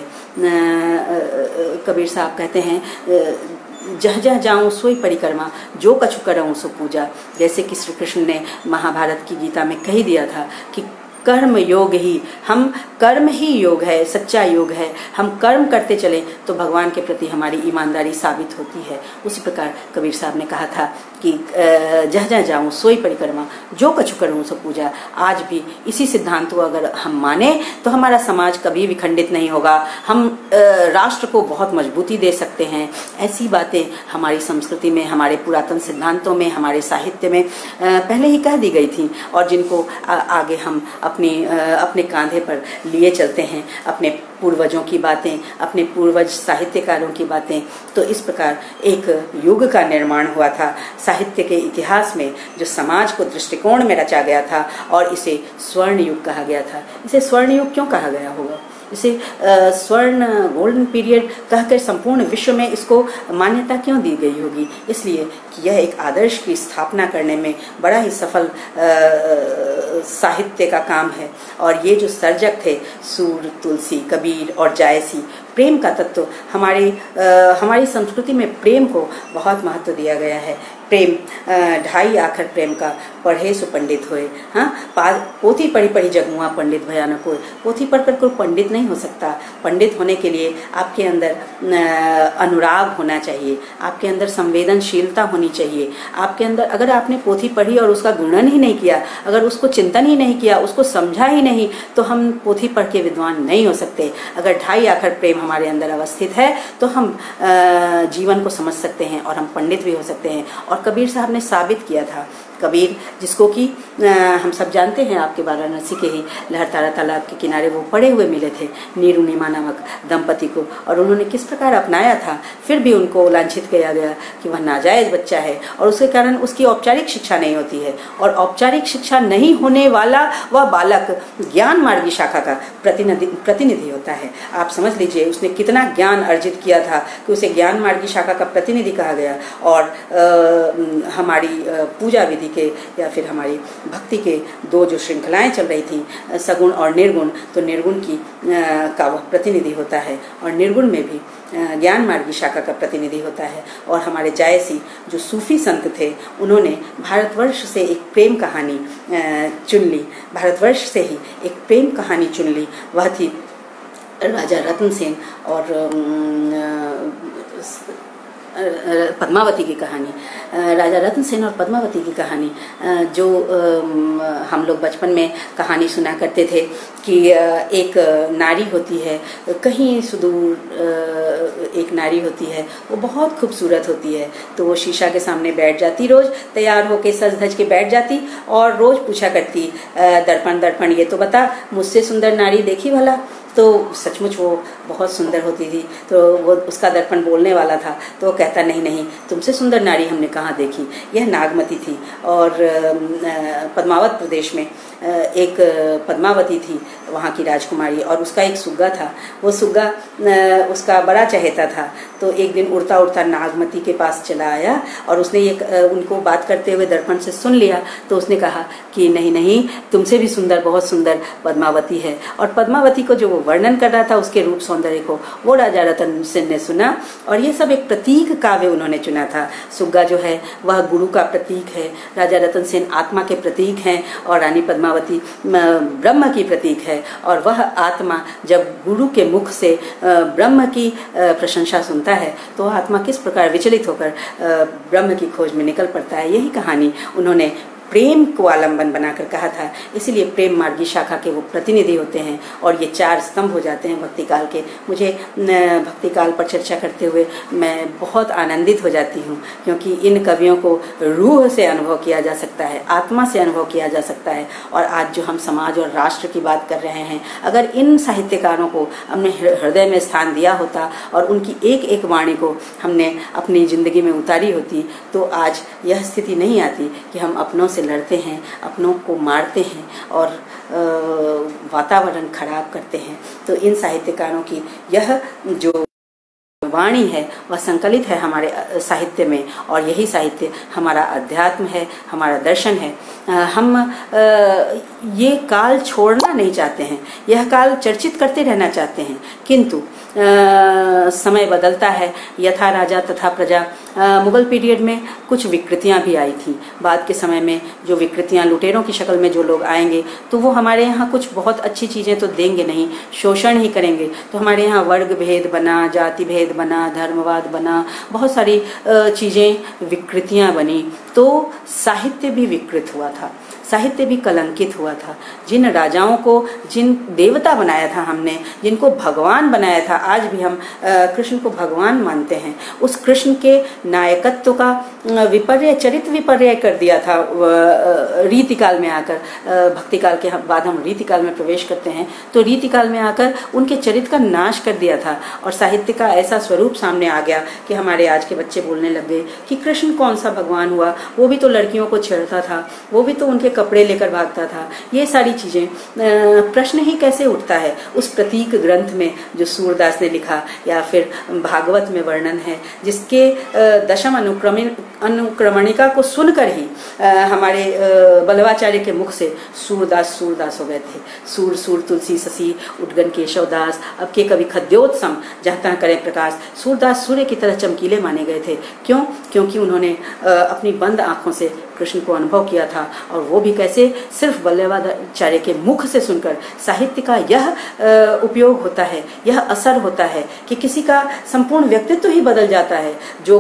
कबीर साहब कहते हैं, जह जह जाऊं सोई परिक्रमा, जो कछु करऊं सो पूजा। जैसे कि श्री कृष्ण ने महाभारत की गीता में कही दिया था कि कर्म योग ही, हम कर्म ही योग है, सच्चा योग है। हम कर्म करते चले तो भगवान के प्रति हमारी ईमानदारी साबित होती है। उसी प्रकार कबीर साहब ने कहा था कि जह जह जाऊं सोई परिक्रमा, जो कछु करूं सो पूजा। आज भी इसी सिद्धांत को अगर हम माने तो हमारा समाज कभी विखंडित नहीं होगा, हम राष्ट्र को बहुत मजबूती दे सकते हैं। ऐसी बातें हमारी संस्कृति में, हमारे पुरातन सिद्धांतों में, हमारे साहित्य में पहले ही कह दी गई थी, और जिनको आगे हम अपने कांधे पर लिए चलते हैं, अपने पूर्वजों की बातें, अपने पूर्वज साहित्यकारों की बातें। तो इस प्रकार एक युग का निर्माण हुआ था साहित्य के इतिहास में, जो समाज को दृष्टिकोण में रचा गया था और इसे स्वर्ण युग कहा गया था। इसे स्वर्ण युग क्यों कहा गया होगा? इसे स्वर्ण गोल्डन पीरियड कहकर संपूर्ण विश्व में इसको मान्यता क्यों दी गई होगी? इसलिए कि यह एक आदर्श की स्थापना करने में बड़ा ही सफल साहित्य का काम है। और ये जो सर्जक थे सूर, तुलसी, कबीर और जायसी, प्रेम का तत्व हमारी संस्कृति में प्रेम को बहुत महत्व दिया गया है। प्रेम ढाई आखर प्रेम का पढ़े सो पंडित होए। हाँ, पोथी पढ़ी पढ़ी जगमुआ पंडित भयानक होए। पोथी पढ़कर कोई पंडित नहीं हो सकता। पंडित होने के लिए आपके अंदर अनुराग होना चाहिए, आपके अंदर संवेदनशीलता होनी चाहिए। आपके अंदर, अगर आपने पोथी पढ़ी और उसका गुणन ही नहीं किया, अगर उसको चिंतन ही नहीं किया, उसको समझा ही नहीं, तो हम पोथी पढ़ के विद्वान नहीं हो सकते। अगर ढाई आखर प्रेम हमारे अंदर अवस्थित है तो हम जीवन को समझ सकते हैं और हम पंडित भी हो सकते हैं। और कबीर साहब ने साबित किया था। कबीर, जिसको कि हम सब जानते हैं, आपके वाराणसी के ही लहरतारा तालाब के किनारे वो पड़े हुए मिले थे नीरू नीमा नामक दंपति को, और उन्होंने किस प्रकार अपनाया था। फिर भी उनको लांछित किया गया कि वह नाजायज बच्चा है, और उसके कारण उसकी औपचारिक शिक्षा नहीं होती है। और औपचारिक शिक्षा नहीं होने वाला वह बालक ज्ञान मार्गी शाखा का प्रतिनिधि होता है। आप समझ लीजिए उसने कितना ज्ञान अर्जित किया था कि उसे ज्ञान मार्गी शाखा का प्रतिनिधि कहा गया। और हमारी पूजा विधि के या फिर हमारी भक्ति के दो जो श्रृंखलाएं चल रही थी, सगुण और निर्गुण, तो निर्गुण की का वह प्रतिनिधि होता है और निर्गुण में भी ज्ञान मार्गी शाखा का प्रतिनिधि होता है। और हमारे जायसी जो सूफी संत थे, उन्होंने भारतवर्ष से एक प्रेम कहानी चुन ली, भारतवर्ष से ही एक प्रेम कहानी चुन ली। वह थी राजा रतन सेन और पद्मावती की कहानी। राजा रतन सेन और पद्मावती की कहानी, जो हम लोग बचपन में कहानी सुना करते थे कि एक नारी होती है, कहीं सुदूर एक नारी होती है, वो बहुत खूबसूरत होती है। तो वो शीशा के सामने बैठ जाती, रोज तैयार होके सज धज के बैठ जाती और रोज पूछा करती, दर्पण दर्पण ये तो बता, मुझसे सुंदर नारी देखी भला। तो सचमुच वो बहुत सुंदर होती थी। तो वो, उसका दर्पण बोलने वाला था, तो वो कहता नहीं नहीं, तुमसे सुंदर नारी हमने कहाँ देखी। यह नागमती थी। और पद्मावत प्रदेश में एक पद्मावती थी, वहाँ की राजकुमारी, और उसका एक सुग्गा था। वो सुग्गा उसका बड़ा चहेता था। तो एक दिन उड़ता उड़ता नागमती के पास चला आया और उसने ये उनको बात करते हुए दर्पण से सुन लिया। तो उसने कहा कि नहीं नहीं, तुमसे भी सुंदर, बहुत सुंदर पद्मावती है। और पद्मावती को जो वो वर्णन कर रहा था, उसके रूप सौंदर्य को, वो राजा रतन सेन ने सुना। और ये सब एक प्रतीक काव्य उन्होंने चुना था। सुग्गा जो है वह गुरु का प्रतीक है, राजा रतन सेन आत्मा के प्रतीक हैं, और रानी पद्मावती ब्रह्म की प्रतीक है। और वह आत्मा जब गुरु के मुख से ब्रह्म की प्रशंसा सुनता है, तो आत्मा किस प्रकार विचलित होकर ब्रह्म की खोज में निकल पड़ता है। यही कहानी उन्होंने प्रेम को आलंबन बनाकर कहा था। इसीलिए प्रेम मार्गी शाखा के वो प्रतिनिधि होते हैं और ये चार स्तंभ हो जाते हैं भक्ति काल के। मुझे भक्ति काल पर चर्चा करते हुए मैं बहुत आनंदित हो जाती हूँ, क्योंकि इन कवियों को रूह से अनुभव किया जा सकता है, आत्मा से अनुभव किया जा सकता है। और आज जो हम समाज और राष्ट्र की बात कर रहे हैं, अगर इन साहित्यकारों को हमने हृदय में स्थान दिया होता और उनकी एक एक वाणी को हमने अपनी ज़िंदगी में उतारी होती, तो आज यह स्थिति नहीं आती कि हम अपनों से लड़ते हैं, अपनों को मारते हैं और वातावरण खराब करते हैं। तो इन साहित्यकारों की यह जो वाणी है वह संकलित है हमारे साहित्य में, और यही साहित्य हमारा अध्यात्म है, हमारा दर्शन है। हम ये काल छोड़ना नहीं चाहते हैं, यह काल चर्चित करते रहना चाहते हैं, किंतु समय बदलता है, यथा राजा तथा प्रजा। मुगल पीरियड में कुछ विकृतियां भी आई थी। बाद के समय में जो विकृतियां, लुटेरों की शक्ल में जो लोग आएंगे, तो वो हमारे यहाँ कुछ बहुत अच्छी चीज़ें तो देंगे नहीं, शोषण ही करेंगे। तो हमारे यहाँ वर्ग भेद बना, जाति भेद बना, धर्मवाद बना, बहुत सारी चीज़ें, विकृतियां बनी। तो साहित्य भी विकृत हुआ था, साहित्य भी कलंकित हुआ था। जिन राजाओं को जिन देवता बनाया था हमने, जिनको भगवान बनाया था, आज भी हम कृष्ण को भगवान मानते हैं, उस कृष्ण के नायकत्व का विपर्य, चरित्र विपर्य कर दिया था रीतिकाल में आकर। भक्ति काल के बाद हम रीतिकाल में प्रवेश करते हैं, तो रीतिकाल में आकर उनके चरित्र का नाश कर दिया था और साहित्य का ऐसा स्वरूप सामने आ गया कि हमारे आज के बच्चे बोलने लग गए कि कृष्ण कौन सा भगवान हुआ, वो भी तो लड़कियों को छेड़ता था, वो भी तो उनके कपड़े लेकर भागता था। ये सारी चीजें, प्रश्न ही कैसे उठता है उस प्रतीक ग्रंथ में जो सूरदास ने लिखा या फिर भागवत में वर्णन है, जिसके दशम अनुक्रमणिका को सुनकर ही हमारे बल्लवाचार्य के मुख से सूरदास सूरदास हो गए थे। सूर सूर तुलसी ससी उद्गन केशव दास, अब के कवि खद्योत्सम जहाँ करें प्रकाश। सूरदास सूर्य की तरह चमकीले माने गए थे। क्यों? क्योंकि उन्होंने अपनी बंद आंखों से कृष्ण को अनुभव किया था, और वो भी कैसे, सिर्फ बल्लवाचार्य के मुख से सुनकर। साहित्य का यह उपयोग होता है, यह असर होता है कि किसी का संपूर्ण व्यक्तित्व ही बदल जाता है।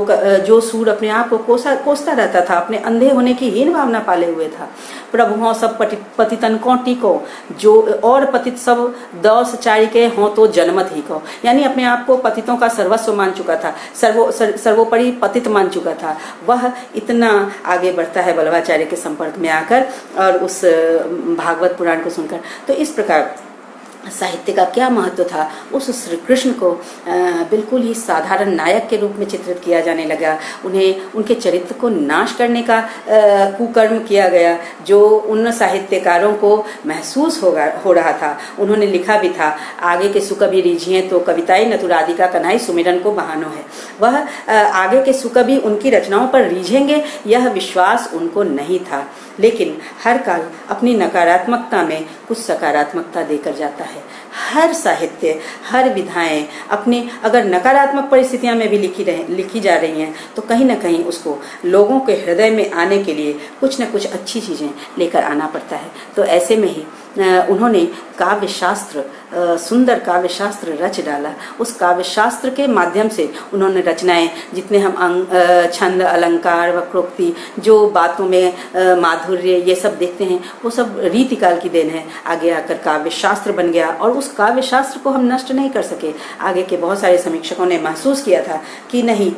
जो सूर अपने आप को कोसता रहता था, अपने अंधे होने की हीन भावना पाले हुए था। प्रभु हों सब पतितन कौटी को, जो और पतित सब दौस चारी के हों तो जनमत ही को, यानी अपने आप को पतितों का सर्वस्व मान चुका था, सर्वोपरि पतित मान चुका था। वह इतना आगे बढ़ता है बल्लवाचार्य के संपर्क में आकर और उस भागवत पुराण को सुनकर। तो इस प्रकार साहित्य का क्या महत्व था, उस श्री कृष्ण को बिल्कुल ही साधारण नायक के रूप में चित्रित किया जाने लगा। उन्हें उनके चरित्र को नाश करने का कुकर्म किया गया, जो उन साहित्यकारों को महसूस हो रहा था। उन्होंने लिखा भी था, आगे के सुकवि रीझिए तो कविताएं न तो राधिका कन्हई सुमिरन को बहानो है। वह आगे के सुकवि उनकी रचनाओं पर रीझेंगे, यह विश्वास उनको नहीं था। लेकिन हर काल अपनी नकारात्मकता में कुछ सकारात्मकता देकर जाता है। हर साहित्य, हर विधाएं अपनी अगर नकारात्मक परिस्थितियां में भी लिखी जा रही हैं, तो कहीं ना कहीं उसको लोगों के हृदय में आने के लिए कुछ न कुछ अच्छी चीजें लेकर आना पड़ता है। तो ऐसे में ही उन्होंने काव्य शास्त्र, सुंदर काव्य शास्त्र रच डाला। उस काव्य शास्त्र के माध्यम से उन्होंने रचनाएं, जितने हम छंद, अलंकार, वक्रोक्ति, जो बातों में माधुर्य, ये सब देखते हैं, वो सब रीतिकाल की देन है। आगे आकर काव्य शास्त्र बन गया और उस काव्य शास्त्र को हम नष्ट नहीं कर सके। आगे के बहुत सारे समीक्षकों ने महसूस किया था कि नहीं,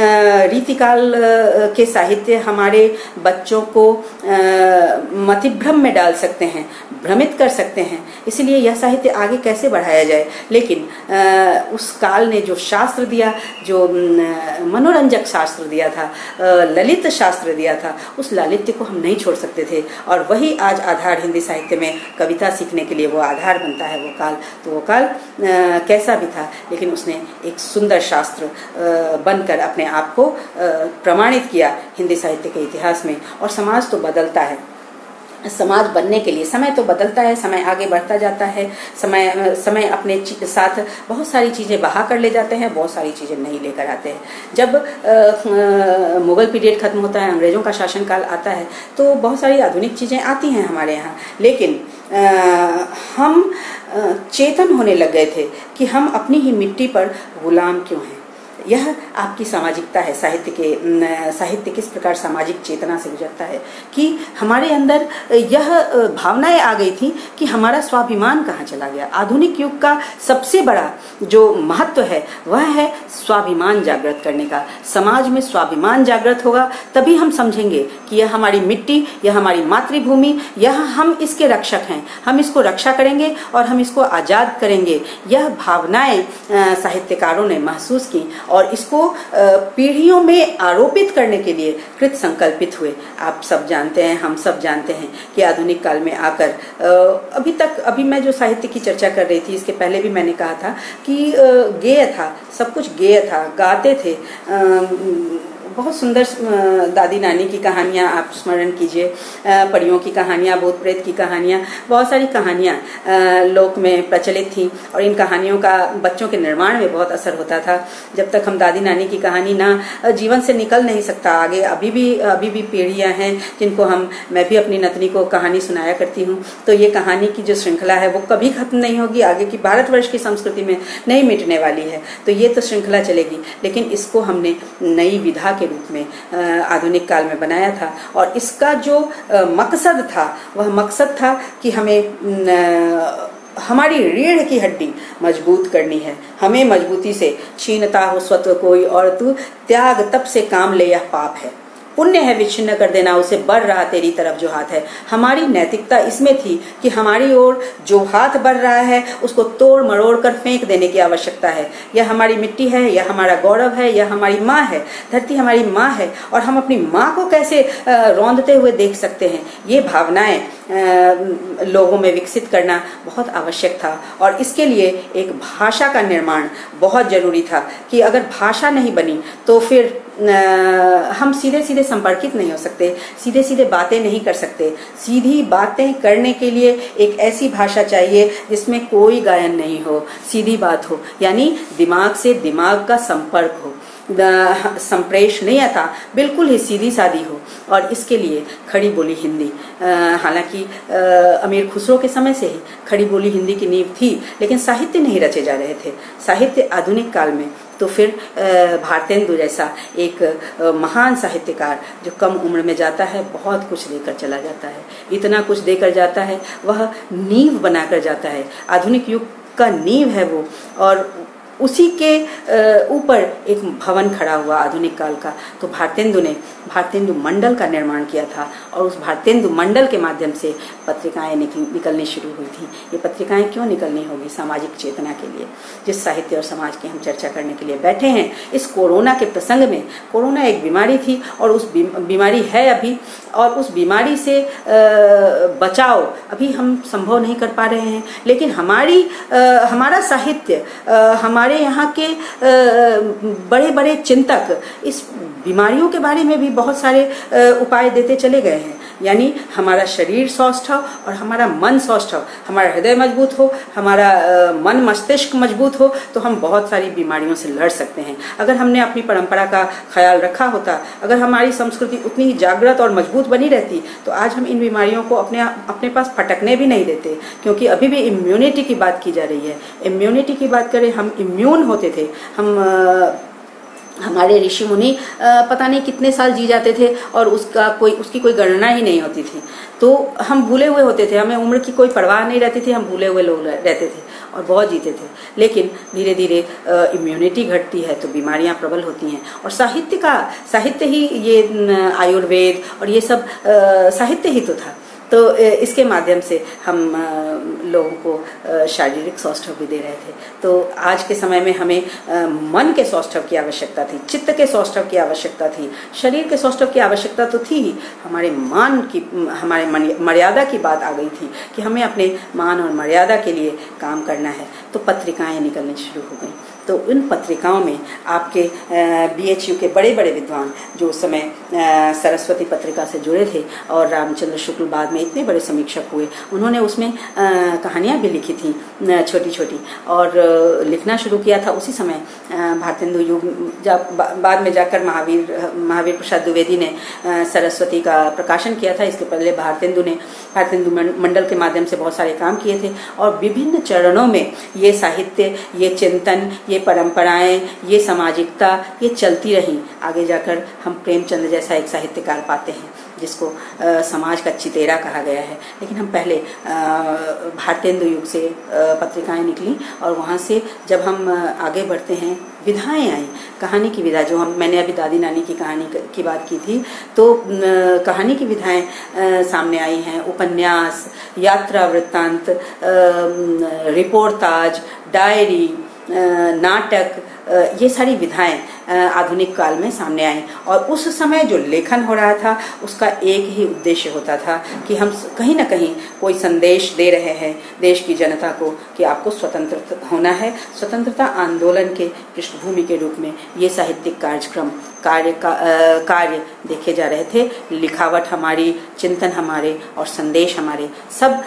रीतिकाल के साहित्य हमारे बच्चों को मतिभ्रम में डाल सकते हैं, भ्रमित कर सकते हैं, इसलिए यह साहित्य आगे कैसे बढ़ाया जाए। लेकिन उस काल ने जो शास्त्र दिया, जो मनोरंजक शास्त्र दिया था, ललित शास्त्र दिया था, उस लालित्य को हम नहीं छोड़ सकते थे। और वही आज आधार हिंदी साहित्य में कविता सीखने के लिए वो आधार बनता है। वो काल, तो वो काल कैसा भी था, लेकिन उसने एक सुंदर शास्त्र बनकर अपने आप को प्रमाणित किया हिंदी साहित्य के इतिहास में। और समाज तो बदलता है, समाज बनने के लिए समय तो बदलता है, समय आगे बढ़ता जाता है, समय अपने साथ बहुत सारी चीज़ें बहा कर ले जाते हैं, बहुत सारी चीज़ें नहीं लेकर आते हैं। जब मुगल पीरियड खत्म होता है, अंग्रेज़ों का शासनकाल आता है, तो बहुत सारी आधुनिक चीज़ें आती हैं हमारे यहाँ। लेकिन हम चेतन होने लग गए थे कि हम अपनी ही मिट्टी पर गुलाम क्यों हैं। यह आपकी सामाजिकता है। साहित्य किस प्रकार सामाजिक चेतना से गुजरता है कि हमारे अंदर यह भावनाएं आ गई थी कि हमारा स्वाभिमान कहाँ चला गया। आधुनिक युग का सबसे बड़ा जो महत्व है वह है स्वाभिमान जागृत करने का। समाज में स्वाभिमान जागृत होगा तभी हम समझेंगे कि यह हमारी मिट्टी, यह हमारी मातृभूमि, यह हम इसके रक्षक हैं, हम इसको रक्षा करेंगे और हम इसको आजाद करेंगे। यह भावनाएं साहित्यकारों ने महसूस की और इसको पीढ़ियों में आरोपित करने के लिए कृत संकल्पित हुए। आप सब जानते हैं, हम सब जानते हैं कि आधुनिक काल में आकर अभी मैं जो साहित्य की चर्चा कर रही थी, इसके पहले भी मैंने कहा था कि गेय था, सब कुछ गेय था, गाते थे। बहुत सुंदर दादी नानी की कहानियाँ आप स्मरण कीजिए, परियों की कहानियाँ, भूत प्रेत की कहानियाँ, बहुत सारी कहानियाँ लोक में प्रचलित थी और इन कहानियों का बच्चों के निर्माण में बहुत असर होता था। जब तक हम दादी नानी की कहानी ना जीवन से निकल नहीं सकता आगे। अभी भी पीढ़ियाँ हैं जिनको मैं भी अपनी नतनी को कहानी सुनाया करती हूँ। तो ये कहानी की जो श्रृंखला है वो कभी खत्म नहीं होगी, आगे की भारतवर्ष की संस्कृति में नहीं मिटने वाली है। तो ये तो श्रृंखला चलेगी, लेकिन इसको हमने नई विधा के के रूप में आधुनिक काल में बनाया था। और इसका जो मकसद था वह मकसद था कि हमें हमारी रीढ़ की हड्डी मजबूत करनी है। हमें मजबूती से छीनता हो स्वत्व कोई और तू त्याग तप से काम ले, यह पाप है। पुण्य है विच्छिन्न कर देना उसे, बढ़ रहा तेरी तरफ जो हाथ है। हमारी नैतिकता इसमें थी कि हमारी ओर जो हाथ बढ़ रहा है उसको तोड़ मरोड़ कर फेंक देने की आवश्यकता है। यह हमारी मिट्टी है, यह हमारा गौरव है, यह हमारी माँ है। धरती हमारी माँ है और हम अपनी माँ को कैसे रौंदते हुए देख सकते हैं। ये भावनाएं लोगों में विकसित करना बहुत आवश्यक था। और इसके लिए एक भाषा का निर्माण बहुत जरूरी था कि अगर भाषा नहीं बनी तो फिर हम सीधे सीधे संपर्कित नहीं हो सकते, सीधे सीधे बातें नहीं कर सकते। सीधी बातें करने के लिए एक ऐसी भाषा चाहिए जिसमें कोई गायन नहीं हो, सीधी बात हो, यानी दिमाग से दिमाग का संपर्क हो, संप्रेष नहीं आता, बिल्कुल ही सीधी सादी हो। और इसके लिए खड़ी बोली हिंदी, हालांकि अमीर खुसरो के समय से ही खड़ी बोली हिंदी की नींव थी, लेकिन साहित्य नहीं रचे जा रहे थे। साहित्य आधुनिक काल में तो फिर भारतेंदु जैसा एक महान साहित्यकार जो कम उम्र में जाता है, बहुत कुछ देकर चला जाता है। इतना कुछ देकर जाता है, वह नींव बनाकर जाता है। आधुनिक युग का नींव है वो, और उसी के ऊपर एक भवन खड़ा हुआ आधुनिक काल का। तो भारतेंदु ने भारतेंदु मंडल का निर्माण किया था, और उस भारतेंदु मंडल के माध्यम से पत्रिकाएं निकलनी शुरू हुई थी। ये पत्रिकाएं क्यों निकलनी होगी? सामाजिक चेतना के लिए। जिस साहित्य और समाज की हम चर्चा करने के लिए बैठे हैं, इस कोरोना के प्रसंग में, कोरोना एक बीमारी थी और उस बीमारी है अभी, और उस बीमारी से बचाव अभी हम संभव नहीं कर पा रहे हैं। लेकिन हमारा साहित्य, हमारे यहाँ के बड़े बड़े चिंतक इस बीमारियों के बारे में भी बहुत सारे उपाय देते चले गए हैं। यानी हमारा शरीर स्वस्थ हो और हमारा मन स्वस्थ हो, हमारा हृदय मजबूत हो, हमारा मन मस्तिष्क मजबूत हो, तो हम बहुत सारी बीमारियों से लड़ सकते हैं। अगर हमने अपनी परंपरा का ख्याल रखा होता, अगर हमारी संस्कृति उतनी ही जागृत और मजबूत बनी रहती, तो आज हम इन बीमारियों को अपने पास फटकने भी नहीं देते। क्योंकि अभी भी इम्यूनिटी की बात की जा रही है। इम्यूनिटी की बात करें, हम इम्यून होते थे। हमारे ऋषि मुनि पता नहीं कितने साल जी जाते थे और उसकी कोई गणना ही नहीं होती थी। तो हम भूले हुए होते थे, हमें उम्र की कोई परवाह नहीं रहती थी, हम भूले हुए लोग रहते थे और बहुत जीते थे। लेकिन धीरे धीरे इम्यूनिटी घटती है तो बीमारियां प्रबल होती हैं। और साहित्य ही ये आयुर्वेद और ये सब साहित्य ही तो था। तो इसके माध्यम से हम लोगों को शारीरिक सौष्ठव भी दे रहे थे। तो आज के समय में हमें मन के सौष्ठव की आवश्यकता थी, चित्त के सौष्ठव की आवश्यकता थी, शरीर के सौष्ठव की आवश्यकता तो थी ही, हमारे मर्यादा की बात आ गई थी कि हमें अपने मान और मर्यादा के लिए काम करना है। तो पत्रिकाएं निकलनी शुरू हो गई। तो उन पत्रिकाओं में आपके BHU के बड़े बड़े विद्वान जो उस समय सरस्वती पत्रिका से जुड़े थे, और रामचंद्र शुक्ल बाद में इतने बड़े समीक्षक हुए, उन्होंने उसमें कहानियाँ भी लिखी थी छोटी छोटी, और लिखना शुरू किया था उसी समय। भारतेंदु युग बाद में जाकर महावीर प्रसाद द्विवेदी ने सरस्वती का प्रकाशन किया था। इसके पहले भारतेंदु मंडल के माध्यम से बहुत सारे काम किए थे, और विभिन्न चरणों में ये साहित्य, ये चिंतन, ये परंपराएं, ये सामाजिकता, ये चलती रही। आगे जाकर हम प्रेमचंद जैसा एक साहित्यकार पाते हैं जिसको समाज का चितेरा कहा गया है। लेकिन हम पहले भारतेंदु युग से पत्रिकाएं निकली, और वहाँ से जब हम आगे बढ़ते हैं, विधाएं आई, कहानी की विधा, जो मैंने अभी दादी नानी की कहानी की बात की थी, तो कहानी की विधाएं सामने आई हैं। उपन्यास, यात्रा वृत्तांत, रिपोर्टाज, डायरी, नाटक, ये सारी विधाएं आधुनिक काल में सामने आई। और उस समय जो लेखन हो रहा था उसका एक ही उद्देश्य होता था कि हम कहीं ना कहीं कोई संदेश दे रहे हैं देश की जनता को कि आपको स्वतंत्र होना है। स्वतंत्रता आंदोलन के पृष्ठभूमि के रूप में ये साहित्यिक कार्य देखे जा रहे थे। लिखावट हमारी, चिंतन हमारे और संदेश हमारे सब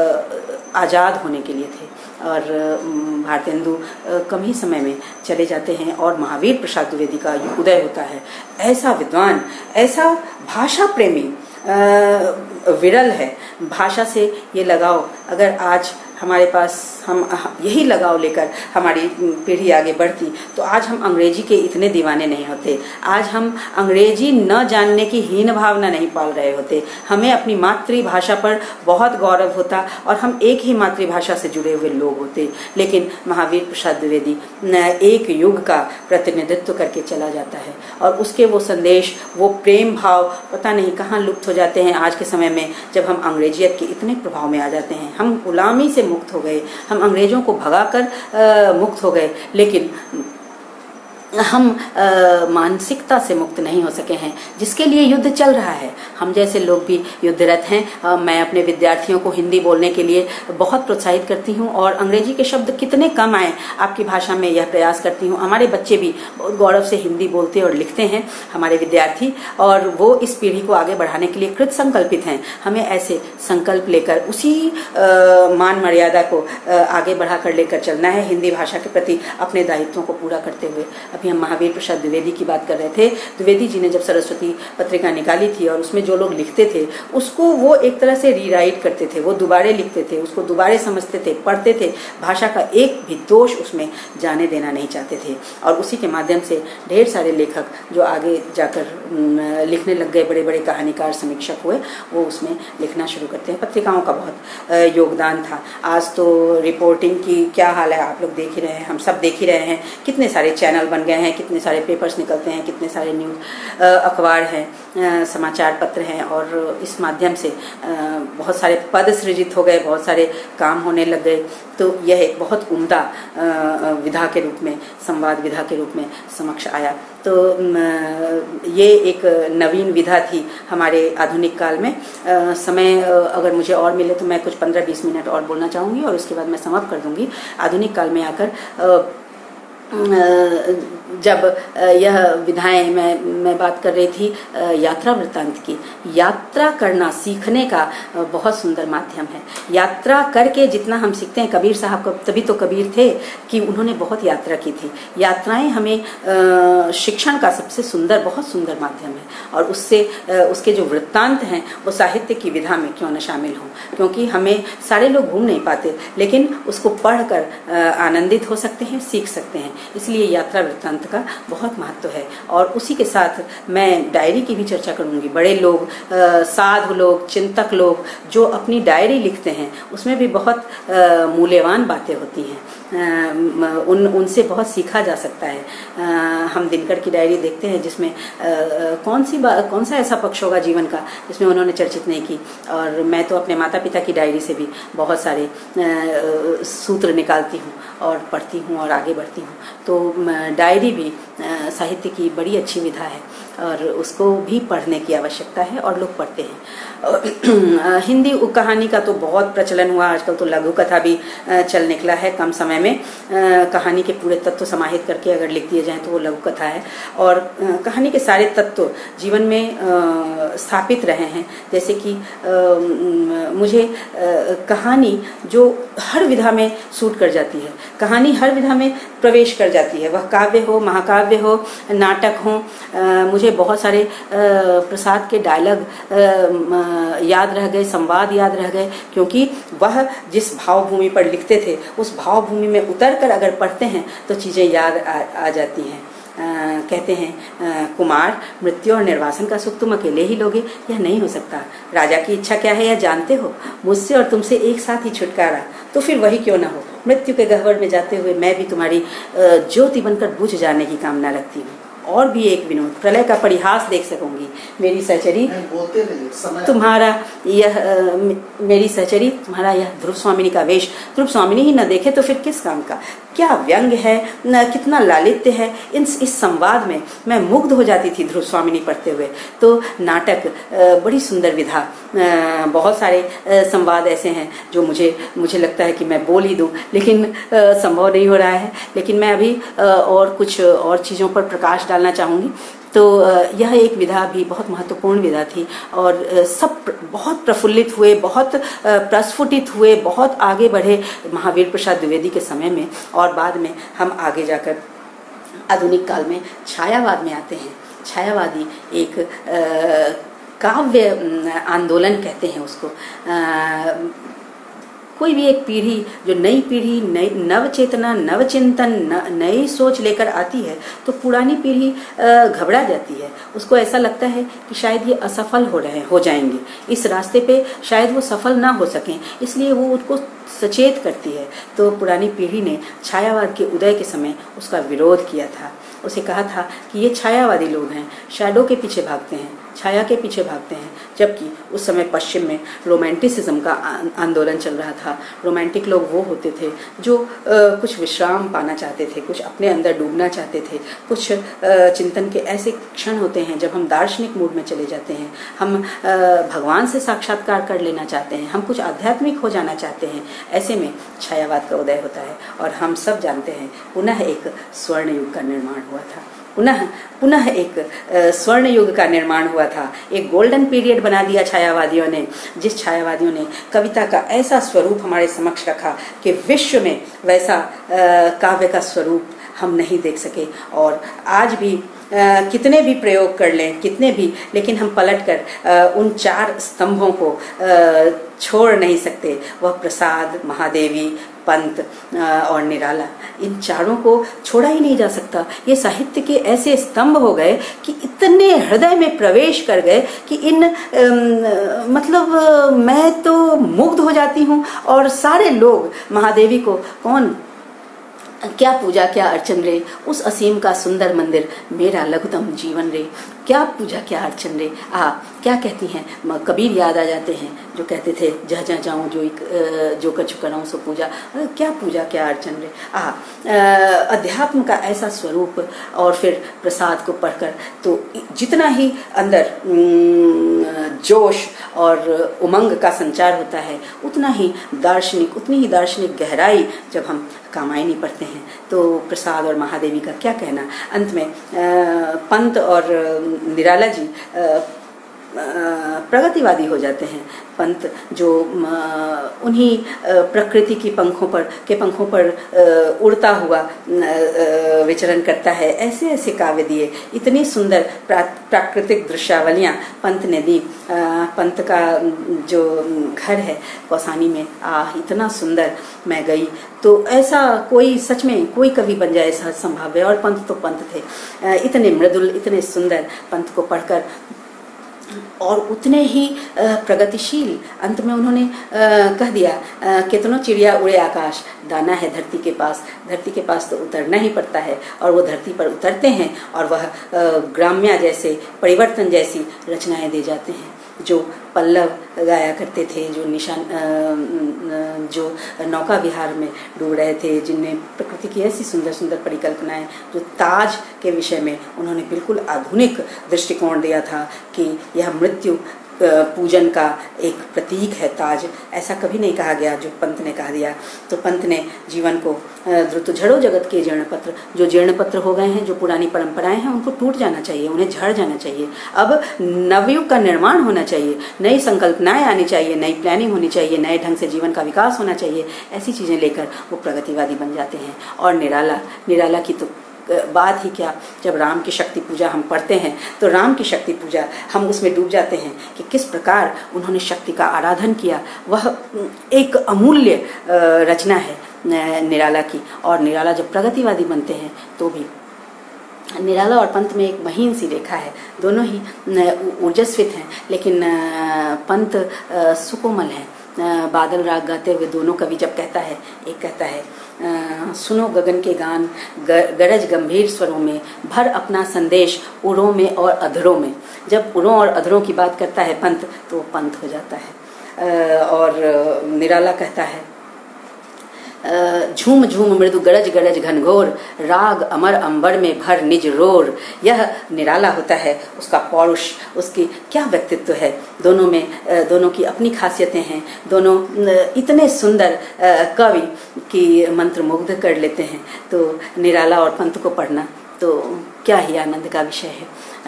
आज़ाद होने के लिए थे। और भारतेंदु कम ही समय में चले जाते हैं और महावीर प्रसाद द्विवेदी का उदय होता है। ऐसा विद्वान, ऐसा भाषा प्रेमी विरल है। भाषा से ये लगाव अगर आज हमारे पास हम यही लगाव लेकर हमारी पीढ़ी आगे बढ़ती तो आज हम अंग्रेजी के इतने दीवाने नहीं होते, आज हम अंग्रेजी न जानने की हीन भावना नहीं पाल रहे होते, हमें अपनी मातृभाषा पर बहुत गौरव होता और हम एक ही मातृभाषा से जुड़े हुए लोग होते। लेकिन महावीर प्रसाद द्विवेदी एक युग का प्रतिनिधित्व करके चला जाता है और उसके वो संदेश, वो प्रेम भाव पता नहीं कहाँ लुप्त हो जाते हैं आज के समय में, जब हम अंग्रेजियत के इतने प्रभाव में आ जाते हैं। हम गुलामी से मुक्त हो गए, हम अंग्रेजों को भगाकर मुक्त हो गए, लेकिन हम मानसिकता से मुक्त नहीं हो सके हैं, जिसके लिए युद्ध चल रहा है। हम जैसे लोग भी युद्धरत हैं। मैं अपने विद्यार्थियों को हिंदी बोलने के लिए बहुत प्रोत्साहित करती हूं और अंग्रेजी के शब्द कितने कम आए आपकी भाषा में यह प्रयास करती हूं। हमारे बच्चे भी बहुत गौरव से हिंदी बोलते और लिखते हैं, हमारे विद्यार्थी, और वो इस पीढ़ी को आगे बढ़ाने के लिए कृत संकल्पित हैं। हमें ऐसे संकल्प लेकर उसी मान मर्यादा को आगे बढ़ाकर लेकर चलना है, हिंदी भाषा के प्रति अपने दायित्वों को पूरा करते हुए। अभी हम महावीर प्रसाद द्विवेदी की बात कर रहे थे। द्विवेदी जी ने जब सरस्वती पत्रिका निकाली थी और उसमें जो लोग लिखते थे उसको वो एक तरह से रीराइट करते थे, वो दोबारे लिखते थे, उसको दोबारे समझते थे, पढ़ते थे, भाषा का एक भी दोष उसमें जाने देना नहीं चाहते थे। और उसी के माध्यम से ढेर सारे लेखक जो आगे जाकर लिखने लग गए, बड़े बड़े कहानीकार, समीक्षक हुए, वो उसमें लिखना शुरू करते हैं। पत्रिकाओं का बहुत योगदान था। आज तो रिपोर्टिंग की क्या हाल है आप लोग देख ही रहे हैं, हम सब देख ही रहे हैं। कितने सारे चैनल बन गए हैं, कितने सारे पेपर्स निकलते हैं, कितने सारे न्यूज़ अखबार हैं, समाचार पत्र हैं, और इस माध्यम से बहुत सारे पद सृजित हो गए, बहुत सारे काम होने लग गए। तो यह एक बहुत उम्दा विधा के रूप में, संवाद विधा के रूप में समक्ष आया। तो ये एक नवीन विधा थी हमारे आधुनिक काल में। समय अगर मुझे और मिले तो मैं कुछ 15-20 मिनट और बोलना चाहूँगी और उसके बाद मैं समाप्त कर दूँगी। आधुनिक काल में आकर जब यह विधाएं मैं बात कर रही थी यात्रा वृत्तांत की। यात्रा करना सीखने का बहुत सुंदर माध्यम है। यात्रा करके जितना हम सीखते हैं, कबीर साहब को तभी तो कबीर थे कि उन्होंने बहुत यात्रा की थी। यात्राएं हमें शिक्षण का सबसे सुंदर, बहुत सुंदर माध्यम है, और उससे उसके जो वृत्तांत हैं वो साहित्य की विधा में क्यों न शामिल हों, क्योंकि हमें सारे लोग घूम नहीं पाते, लेकिन उसको पढ़कर आनंदित हो सकते हैं, सीख सकते हैं। इसलिए यात्रा वृत्तांत का बहुत महत्व है। और उसी के साथ मैं डायरी की भी चर्चा करूंगी। बड़े लोग, साधु लोग, चिंतक लोग जो अपनी डायरी लिखते हैं उसमें भी बहुत मूल्यवान बातें होती हैं। उनसे बहुत सीखा जा सकता है। हम दिनकर की डायरी देखते हैं जिसमें कौन सा ऐसा पक्ष होगा जीवन का जिसमें उन्होंने चर्चित नहीं की। और मैं तो अपने माता पिता की डायरी से भी बहुत सारे सूत्र निकालती हूँ और पढ़ती हूँ और आगे बढ़ती हूँ। तो डायरी भी साहित्य की बड़ी अच्छी विधा है और उसको भी पढ़ने की आवश्यकता है और लोग पढ़ते हैं। हिंदी कहानी का तो बहुत प्रचलन हुआ, आजकल तो लघु कथा भी चल निकला है। कम समय में कहानी के पूरे तत्व समाहित करके अगर लिख दिए जाएं तो वो लघु कथा है, और कहानी के सारे तत्व जीवन में स्थापित रहे हैं। जैसे कि मुझे कहानी जो हर विधा में सूट कर जाती है, कहानी हर विधा में प्रवेश कर जाती है, वह काव्य हो, महाकाव्य हो, नाटक हो। मुझे बहुत सारे प्रसाद के डायलॉग याद रह गए, संवाद याद रह गए, क्योंकि वह जिस भावभूमि पर लिखते थे उस भावभूमि में उतरकर अगर पढ़ते हैं तो चीज़ें याद आ जाती हैं। कहते हैं कुमार, मृत्यु और निर्वासन का सुख तुम अकेले ही लोगे, यह नहीं हो सकता। राजा की इच्छा क्या है यह जानते हो, मुझसे और तुमसे एक साथ ही छुटकारा, तो फिर वही क्यों ना हो। मृत्यु के गह्वर में जाते हुए मैं भी तुम्हारी ज्योति बनकर बुझ जाने की कामना रखती हूँ। और भी एक विनोद, प्रलय का परिहास देख सकूंगी, मेरी सहचरी तुम्हारा यह मेरी सहचरी तुम्हारा यह ध्रुव स्वामिनी का वेश, ध्रुव स्वामिनी ही न देखे तो फिर किस काम का। क्या व्यंग है, कितना लालित्य है इस संवाद में। मैं मुग्ध हो जाती थी ध्रुव स्वामिनी पढ़ते हुए। तो नाटक बड़ी सुंदर विधा। बहुत सारे संवाद ऐसे हैं जो मुझे लगता है कि मैं बोल ही दूं, लेकिन संभव नहीं हो रहा है। लेकिन मैं अभी और कुछ और चीज़ों पर प्रकाश डालना चाहूँगी। तो यह एक विधा भी बहुत महत्वपूर्ण विधा थी, और सब बहुत प्रफुल्लित हुए, बहुत प्रस्फुटित हुए, बहुत आगे बढ़े महावीर प्रसाद द्विवेदी के समय में। और बाद में हम आगे जाकर आधुनिक काल में छायावाद में आते हैं। छायावादी एक काव्य आंदोलन कहते हैं उसको। कोई भी एक पीढ़ी जो नई पीढ़ी, नई नव चेतना, नव चिंतन, नई सोच लेकर आती है तो पुरानी पीढ़ी घबरा जाती है। उसको ऐसा लगता है कि शायद ये असफल हो जाएंगे, इस रास्ते पे शायद वो सफल ना हो सकें, इसलिए वो उसको सचेत करती है। तो पुरानी पीढ़ी ने छायावाद के उदय के समय उसका विरोध किया था। उसे कहा था कि ये छायावादी लोग हैं, शैडो के पीछे भागते हैं, छाया के पीछे भागते हैं। जबकि उस समय पश्चिम में रोमांटिसिज्म का आंदोलन चल रहा था। रोमांटिक लोग वो होते थे जो कुछ विश्राम पाना चाहते थे, कुछ अपने अंदर डूबना चाहते थे। कुछ चिंतन के ऐसे क्षण होते हैं जब हम दार्शनिक मूड में चले जाते हैं, हम भगवान से साक्षात्कार कर लेना चाहते हैं, हम कुछ आध्यात्मिक हो जाना चाहते हैं। ऐसे में छायावाद का उदय होता है और हम सब जानते हैं पुनः एक स्वर्ण युग का निर्माण हुआ था। पुनः एक स्वर्ण युग का निर्माण हुआ था। एक गोल्डन पीरियड बना दिया छायावादियों ने, जिस छायावादियों ने कविता का ऐसा स्वरूप हमारे समक्ष रखा कि विश्व में वैसा काव्य का स्वरूप हम नहीं देख सके। और आज भी कितने भी प्रयोग कर लें, कितने भी, लेकिन हम पलटकर उन 4 स्तंभों को छोड़ नहीं सकते। वह प्रसाद, महादेवी, पंत और निराला, इन चारों को छोड़ा ही नहीं जा सकता। ये साहित्य के ऐसे स्तंभ हो गए कि इतने हृदय में प्रवेश कर गए कि इन मतलब मैं तो मुग्ध हो जाती हूँ। और सारे लोग महादेवी को कौन क्या पूजा क्या अर्चन रे, उस असीम का सुंदर मंदिर मेरा लघुतम जीवन रे, क्या पूजा क्या अर्चन रे। क्या कहती हैं, कबीर याद आ जाते हैं जो कहते थे जहाँ जहाँ जाऊँ जो कछु कराऊँ सो पूजा, क्या पूजा क्या अर्चन रे। अध्यात्म का ऐसा स्वरूप। और फिर प्रसाद को पढ़कर तो जितना ही अंदर जोश और उमंग का संचार होता है, उतनी ही दार्शनिक गहराई जब हम कामायनी पढ़ते हैं। तो प्रसाद और महादेवी का क्या कहना। अंत में पंत और निराला जी प्रगतिवादी हो जाते हैं। पंत जो उन्हीं प्रकृति की पंखों पर उड़ता हुआ विचरण करता है। ऐसे ऐसे काव्य दिए, इतनी सुंदर प्राकृतिक दृश्यावलियाँ पंत ने दी। पंत का जो घर है कौसानी में, इतना सुंदर। मैं गई तो ऐसा कोई, सच में कोई कवि बन जाए ऐसा संभाव्य। और पंत तो पंत थे, इतने मृदुल, इतने सुंदर। पंत को पढ़कर और उतने ही प्रगतिशील। अंत में उन्होंने कह दिया कितनों चिड़िया उड़े आकाश, दाना है धरती के पास तो उतरना ही पड़ता है। और वो धरती पर उतरते हैं और वह ग्राम्या जैसे, परिवर्तन जैसी रचनाएं दे जाते हैं। जो पल्लव गाया करते थे, जो नौका विहार में डूब रहे थे, जिनमें प्रकृति की ऐसी सुंदर सुंदर परिकल्पनाएं, जो ताज के विषय में उन्होंने बिल्कुल आधुनिक दृष्टिकोण दिया था कि यह मृत्यु पूजन का एक प्रतीक है ताज। ऐसा कभी नहीं कहा गया जो पंत ने कहा दिया। तो पंत ने जीवन को द्रुत झड़ो जगत के जीर्णपत्र, जो जीर्णपत्र हो गए हैं, जो पुरानी परंपराएं हैं, उनको टूट जाना चाहिए, उन्हें झड़ जाना चाहिए। अब नवयुग का निर्माण होना चाहिए, नई संकल्पनाएं आनी चाहिए, नई प्लानिंग होनी चाहिए, नए ढंग से जीवन का विकास होना चाहिए। ऐसी चीज़ें लेकर वो प्रगतिवादी बन जाते हैं। और निराला की तो बात ही क्या। जब राम की शक्ति पूजा हम पढ़ते हैं तो राम की शक्ति पूजा हम उसमें डूब जाते हैं कि किस प्रकार उन्होंने शक्ति का आराधन किया। वह एक अमूल्य रचना है निराला की। और निराला जब प्रगतिवादी बनते हैं तो भी निराला और पंत में एक महीन सी रेखा है। दोनों ही ऊर्जस्वित हैं, लेकिन पंत सुकोमल है। बादल राग गाते हुए दोनों कवि जब कहता है, एक कहता है सुनो गगन के गान, गरज गंभीर स्वरों में, भर अपना संदेश उड़ों में और अधरों में। जब उड़ों और अधरों की बात करता है पंत तो वो पंत हो जाता है। और निराला कहता है झूम झूम मृदु गरज गरज घनघोर, राग अमर अंबर में भर निज रोर। यह निराला होता है, उसका पौरुष, उसकी क्या व्यक्तित्व है। दोनों की अपनी खासियतें हैं। दोनों इतने सुंदर कवि की मंत्र मुग्ध कर लेते हैं। तो निराला और पंत को पढ़ना तो क्या ही आनंद का विषय है।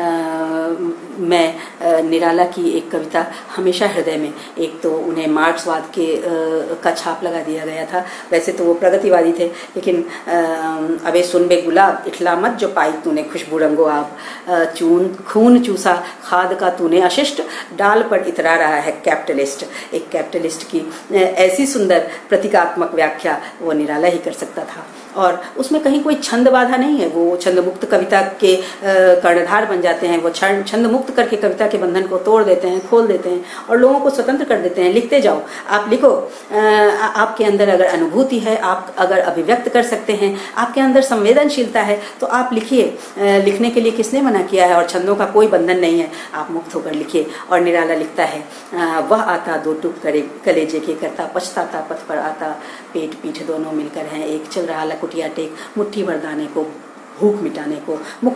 मैं निराला की एक कविता हमेशा हृदय में, एक तो उन्हें मार्क्सवाद के का छाप लगा दिया गया था, वैसे तो वो प्रगतिवादी थे, लेकिन अबे सुन बे गुलाब इठला मत जो पाई तूने खुशबू रंगो आप, चून खून चूसा खाद का तूने अशिष्ट, डाल पर इतरा रहा है कैपिटलिस्ट। एक कैपिटलिस्ट की ऐसी सुंदर प्रतीकात्मक व्याख्या वो निराला ही कर सकता था, और उसमें कहीं कोई छंद बाधा नहीं है। वो छंद मुक्त कविता के कर्णधार बन जाते हैं, वो छंद मुक्त करके कविता के बंधन को तोड़ देते हैं, खोल देते हैं और लोगों को स्वतंत्र कर देते हैं। लिखते जाओ, आप लिखो, आपके अंदर अगर अनुभूति है, आप अगर अभिव्यक्त कर सकते हैं, आपके अंदर संवेदनशीलता है तो आप लिखिए। लिखने के लिए किसने मना किया है, और छंदों का कोई बंधन नहीं है, आप मुक्त होकर लिखिए। और निराला लिखता है, वह आता दो टूक करे कलेजे के करता, पछताता पथ पर आता, पेट पीठ दोनों मिलकर हैं एक, चल रहा लकुटिया टेक, मुट्ठी भर दाने को भूख मिटाने को, मुख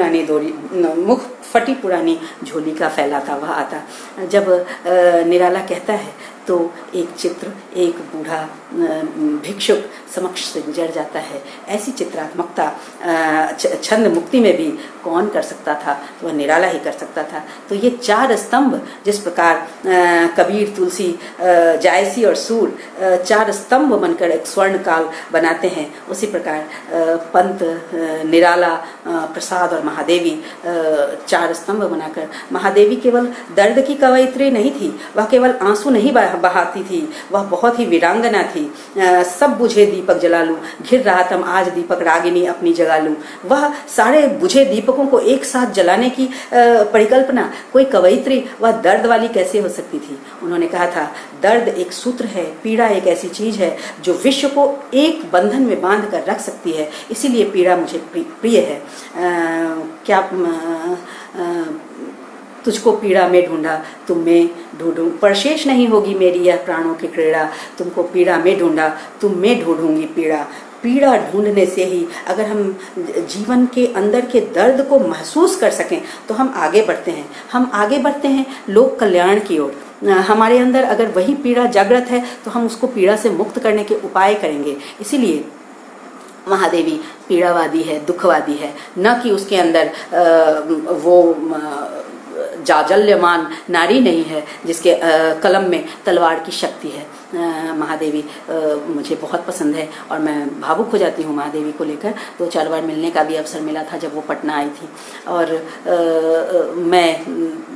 फटी पुरानी झोली का फैलाता वह आता। जब निराला कहता है तो एक चित्र एक बूढ़ा भिक्षुक समक्ष से गुजर जाता है। ऐसी चित्रात्मकता छंद मुक्ति में भी कौन कर सकता था, वह निराला ही कर सकता था। तो ये चार स्तंभ, जिस प्रकार कबीर, तुलसी, जायसी और सूर चार स्तंभ बनकर एक स्वर्ण काल बनाते हैं, उसी प्रकार पंत, निराला, प्रसाद और महादेवी चार स्तंभ बनाकर, महादेवी केवल दर्द की कवयित्री नहीं थी, वह केवल आंसू नहीं बहाती थी, वह बहुत ही वीरांगना थी। सब बुझे दीपक जला लूं, घिर रहा तम आज दीपक रागिनी अपनी जगा लूं। वह सारे बुझे दीपकों को एक साथ जलाने की परिकल्पना कोई कवयित्री वह दर्द वाली कैसे हो सकती थी। उन्होंने कहा था, दर्द एक सूत्र है, पीड़ा एक ऐसी चीज है जो विश्व को एक बंधन में बांध कर रख सकती है, इसीलिए पीड़ा मुझे प्रिय है। क्या तुझको पीड़ा में ढूंढा तुम में ढूंढूं, पर शेष नहीं होगी मेरी यह प्राणों की क्रीड़ा, तुमको पीड़ा में ढूंढा तुम में ढूंढूंगी पीड़ा। पीड़ा ढूंढने से ही अगर हम जीवन के अंदर के दर्द को महसूस कर सकें तो हम आगे बढ़ते हैं, हम आगे बढ़ते हैं लोक कल्याण की ओर। हमारे अंदर अगर वही पीड़ा जागृत है तो हम उसको पीड़ा से मुक्त करने के उपाय करेंगे। इसीलिए महादेवी पीड़ावादी है, दुखवादी है, न कि उसके अंदर वो जाजल्यमान नारी नहीं है जिसके कलम में तलवार की शक्ति है। महादेवी मुझे बहुत पसंद है और मैं भावुक हो जाती हूँ महादेवी को लेकर। 2-4 बार मिलने का भी अवसर मिला था जब वो पटना आई थी, और मैं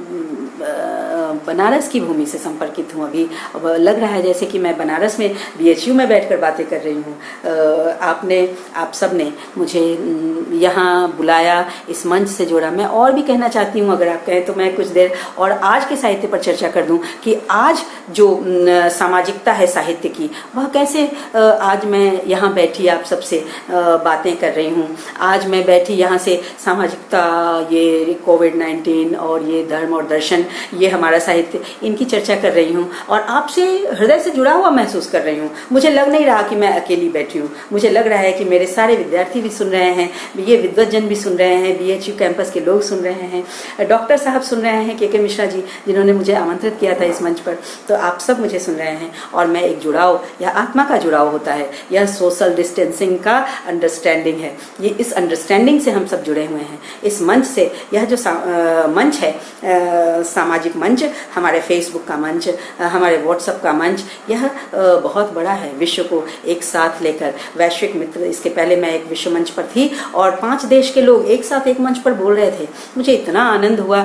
बनारस की भूमि से संपर्कित हूँ। अभी अब लग रहा है जैसे कि मैं बनारस में BHU में बैठकर बातें कर रही हूँ। आप सब ने मुझे यहाँ बुलाया, इस मंच से जोड़ा। मैं और भी कहना चाहती हूँ, अगर आप कहें तो मैं कुछ देर और आज के साहित्य पर चर्चा कर दूं कि आज जो सामाजिकता है साहित्य की, वह कैसे आज मैं यहाँ बैठी आप सबसे बातें कर रही हूँ। आज मैं बैठी यहाँ से सामाजिकता, ये कोविड-19 और ये धर्म और दर्शन, ये हमारा साहित्य, इनकी चर्चा कर रही हूँ और आपसे हृदय से जुड़ा हुआ महसूस कर रही हूँ। मुझे लग नहीं रहा कि मैं अकेली बैठी हूँ, मुझे लग रहा है कि मेरे सारे विद्यार्थी भी सुन रहे हैं, ये विद्वज्जन भी सुन रहे हैं, BHU कैंपस के लोग सुन रहे हैं, डॉक्टर साहब सुन रहे हैं, KK मिश्रा जी जिन्होंने मुझे आमंत्रित किया था इस मंच पर, तो आप सब मुझे सुन रहे हैं। और मैं एक जुड़ाव, यह आत्मा का जुड़ाव होता है, यह सोशल डिस्टेंसिंग का अंडरस्टैंडिंग है, ये इस अंडरस्टैंडिंग से हम सब जुड़े हुए हैं। इस मंच से, यह जो मंच है, सामाजिक मंच, हमारे फेसबुक का मंच, हमारे व्हाट्सएप का मंच, यह बहुत बड़ा है, विश्व को एक साथ लेकर, वैश्विक मित्र। इसके पहले मैं एक विश्व मंच पर थी और 5 देश के लोग एक साथ एक मंच पर बोल रहे थे, मुझे इतना आनंद हुआ।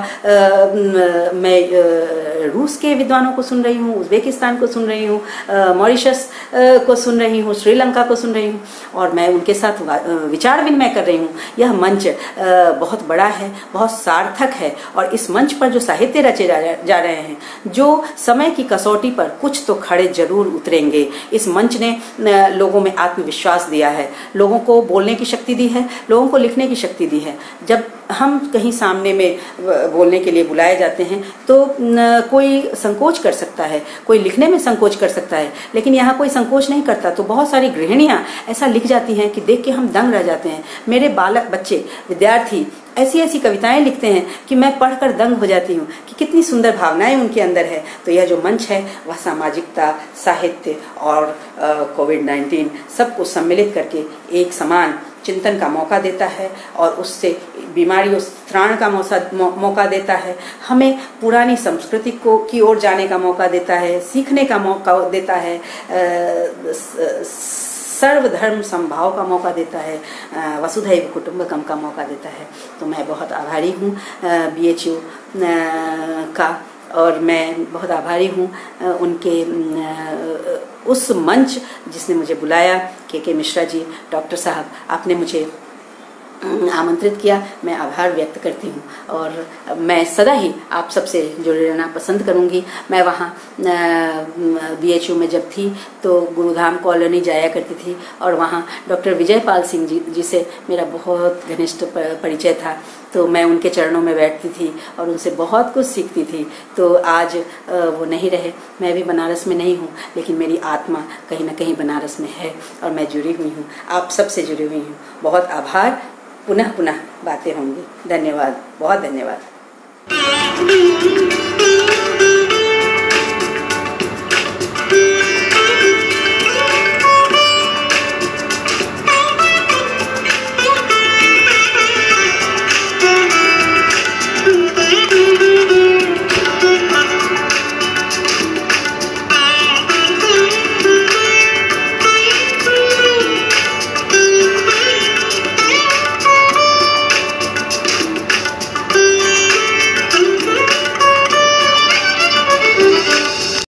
मैं रूस के विद्वानों को सुन रही हूँ, उज्बेकिस्तान को सुन रही हूँ, मॉरिशस को सुन रही हूँ, श्रीलंका को सुन रही हूँ और मैं उनके साथ विचार विनिमय कर रही हूँ। यह मंच बहुत बड़ा है, बहुत सार्थक है और इस मंच पर जो साहित्य रचे जा रहे हैं, जो समय की कसौटी पर कुछ तो खड़े जरूर उतरेंगे। इस मंच ने लोगों में आत्मविश्वास दिया है, लोगों को बोलने की शक्ति दी है, लोगों को लिखने की शक्ति दी है। जब हम कहीं सामने में बोलने के लिए बुलाए जाते हैं तो कोई संकोच कर सकता है, कोई लिखने में संकोच कर सकता है, लेकिन यहाँ कोई संकोच नहीं करता। तो बहुत सारी गृहिणियाँ ऐसा लिख जाती हैं कि देख के हम दंग रह जाते हैं। मेरे बालक बच्चे, विद्यार्थी ऐसी ऐसी कविताएं लिखते हैं कि मैं पढ़कर दंग हो जाती हूँ कि कितनी सुंदर भावनाएं उनके अंदर है। तो यह जो मंच है वह सामाजिकता, साहित्य और कोविड-19 सबको सम्मिलित करके एक समान चिंतन का मौका देता है और उससे बीमारियों से त्राण का मौका देता है, हमें पुरानी संस्कृति की ओर जाने का मौका देता है, सीखने का मौका देता है, सर्वधर्म समभाव का मौका देता है, वसुधैव कुटुंबकम का मौका देता है। तो मैं बहुत आभारी हूँ BHU का, और मैं बहुत आभारी हूँ उनके उस मंच जिसने मुझे बुलाया, KK मिश्रा जी, डॉक्टर साहब, आपने मुझे आमंत्रित किया, मैं आभार व्यक्त करती हूँ। और मैं सदा ही आप सबसे जुड़े रहना पसंद करूँगी। मैं वहाँ BHU में जब थी तो गुरुधाम कॉलोनी जाया करती थी, और वहाँ डॉक्टर विजयपाल सिंह जी से मेरा बहुत घनिष्ठ परिचय था। तो मैं उनके चरणों में बैठती थी और उनसे बहुत कुछ सीखती थी। तो आज वो नहीं रहे, मैं भी बनारस में नहीं हूँ, लेकिन मेरी आत्मा कहीं ना कहीं बनारस में है और मैं जुड़ी हुई हूँ, आप सबसे जुड़ी हुई हूँ। बहुत आभार, पुनः पुनः बातें होंगी। धन्यवाद, बहुत धन्यवाद।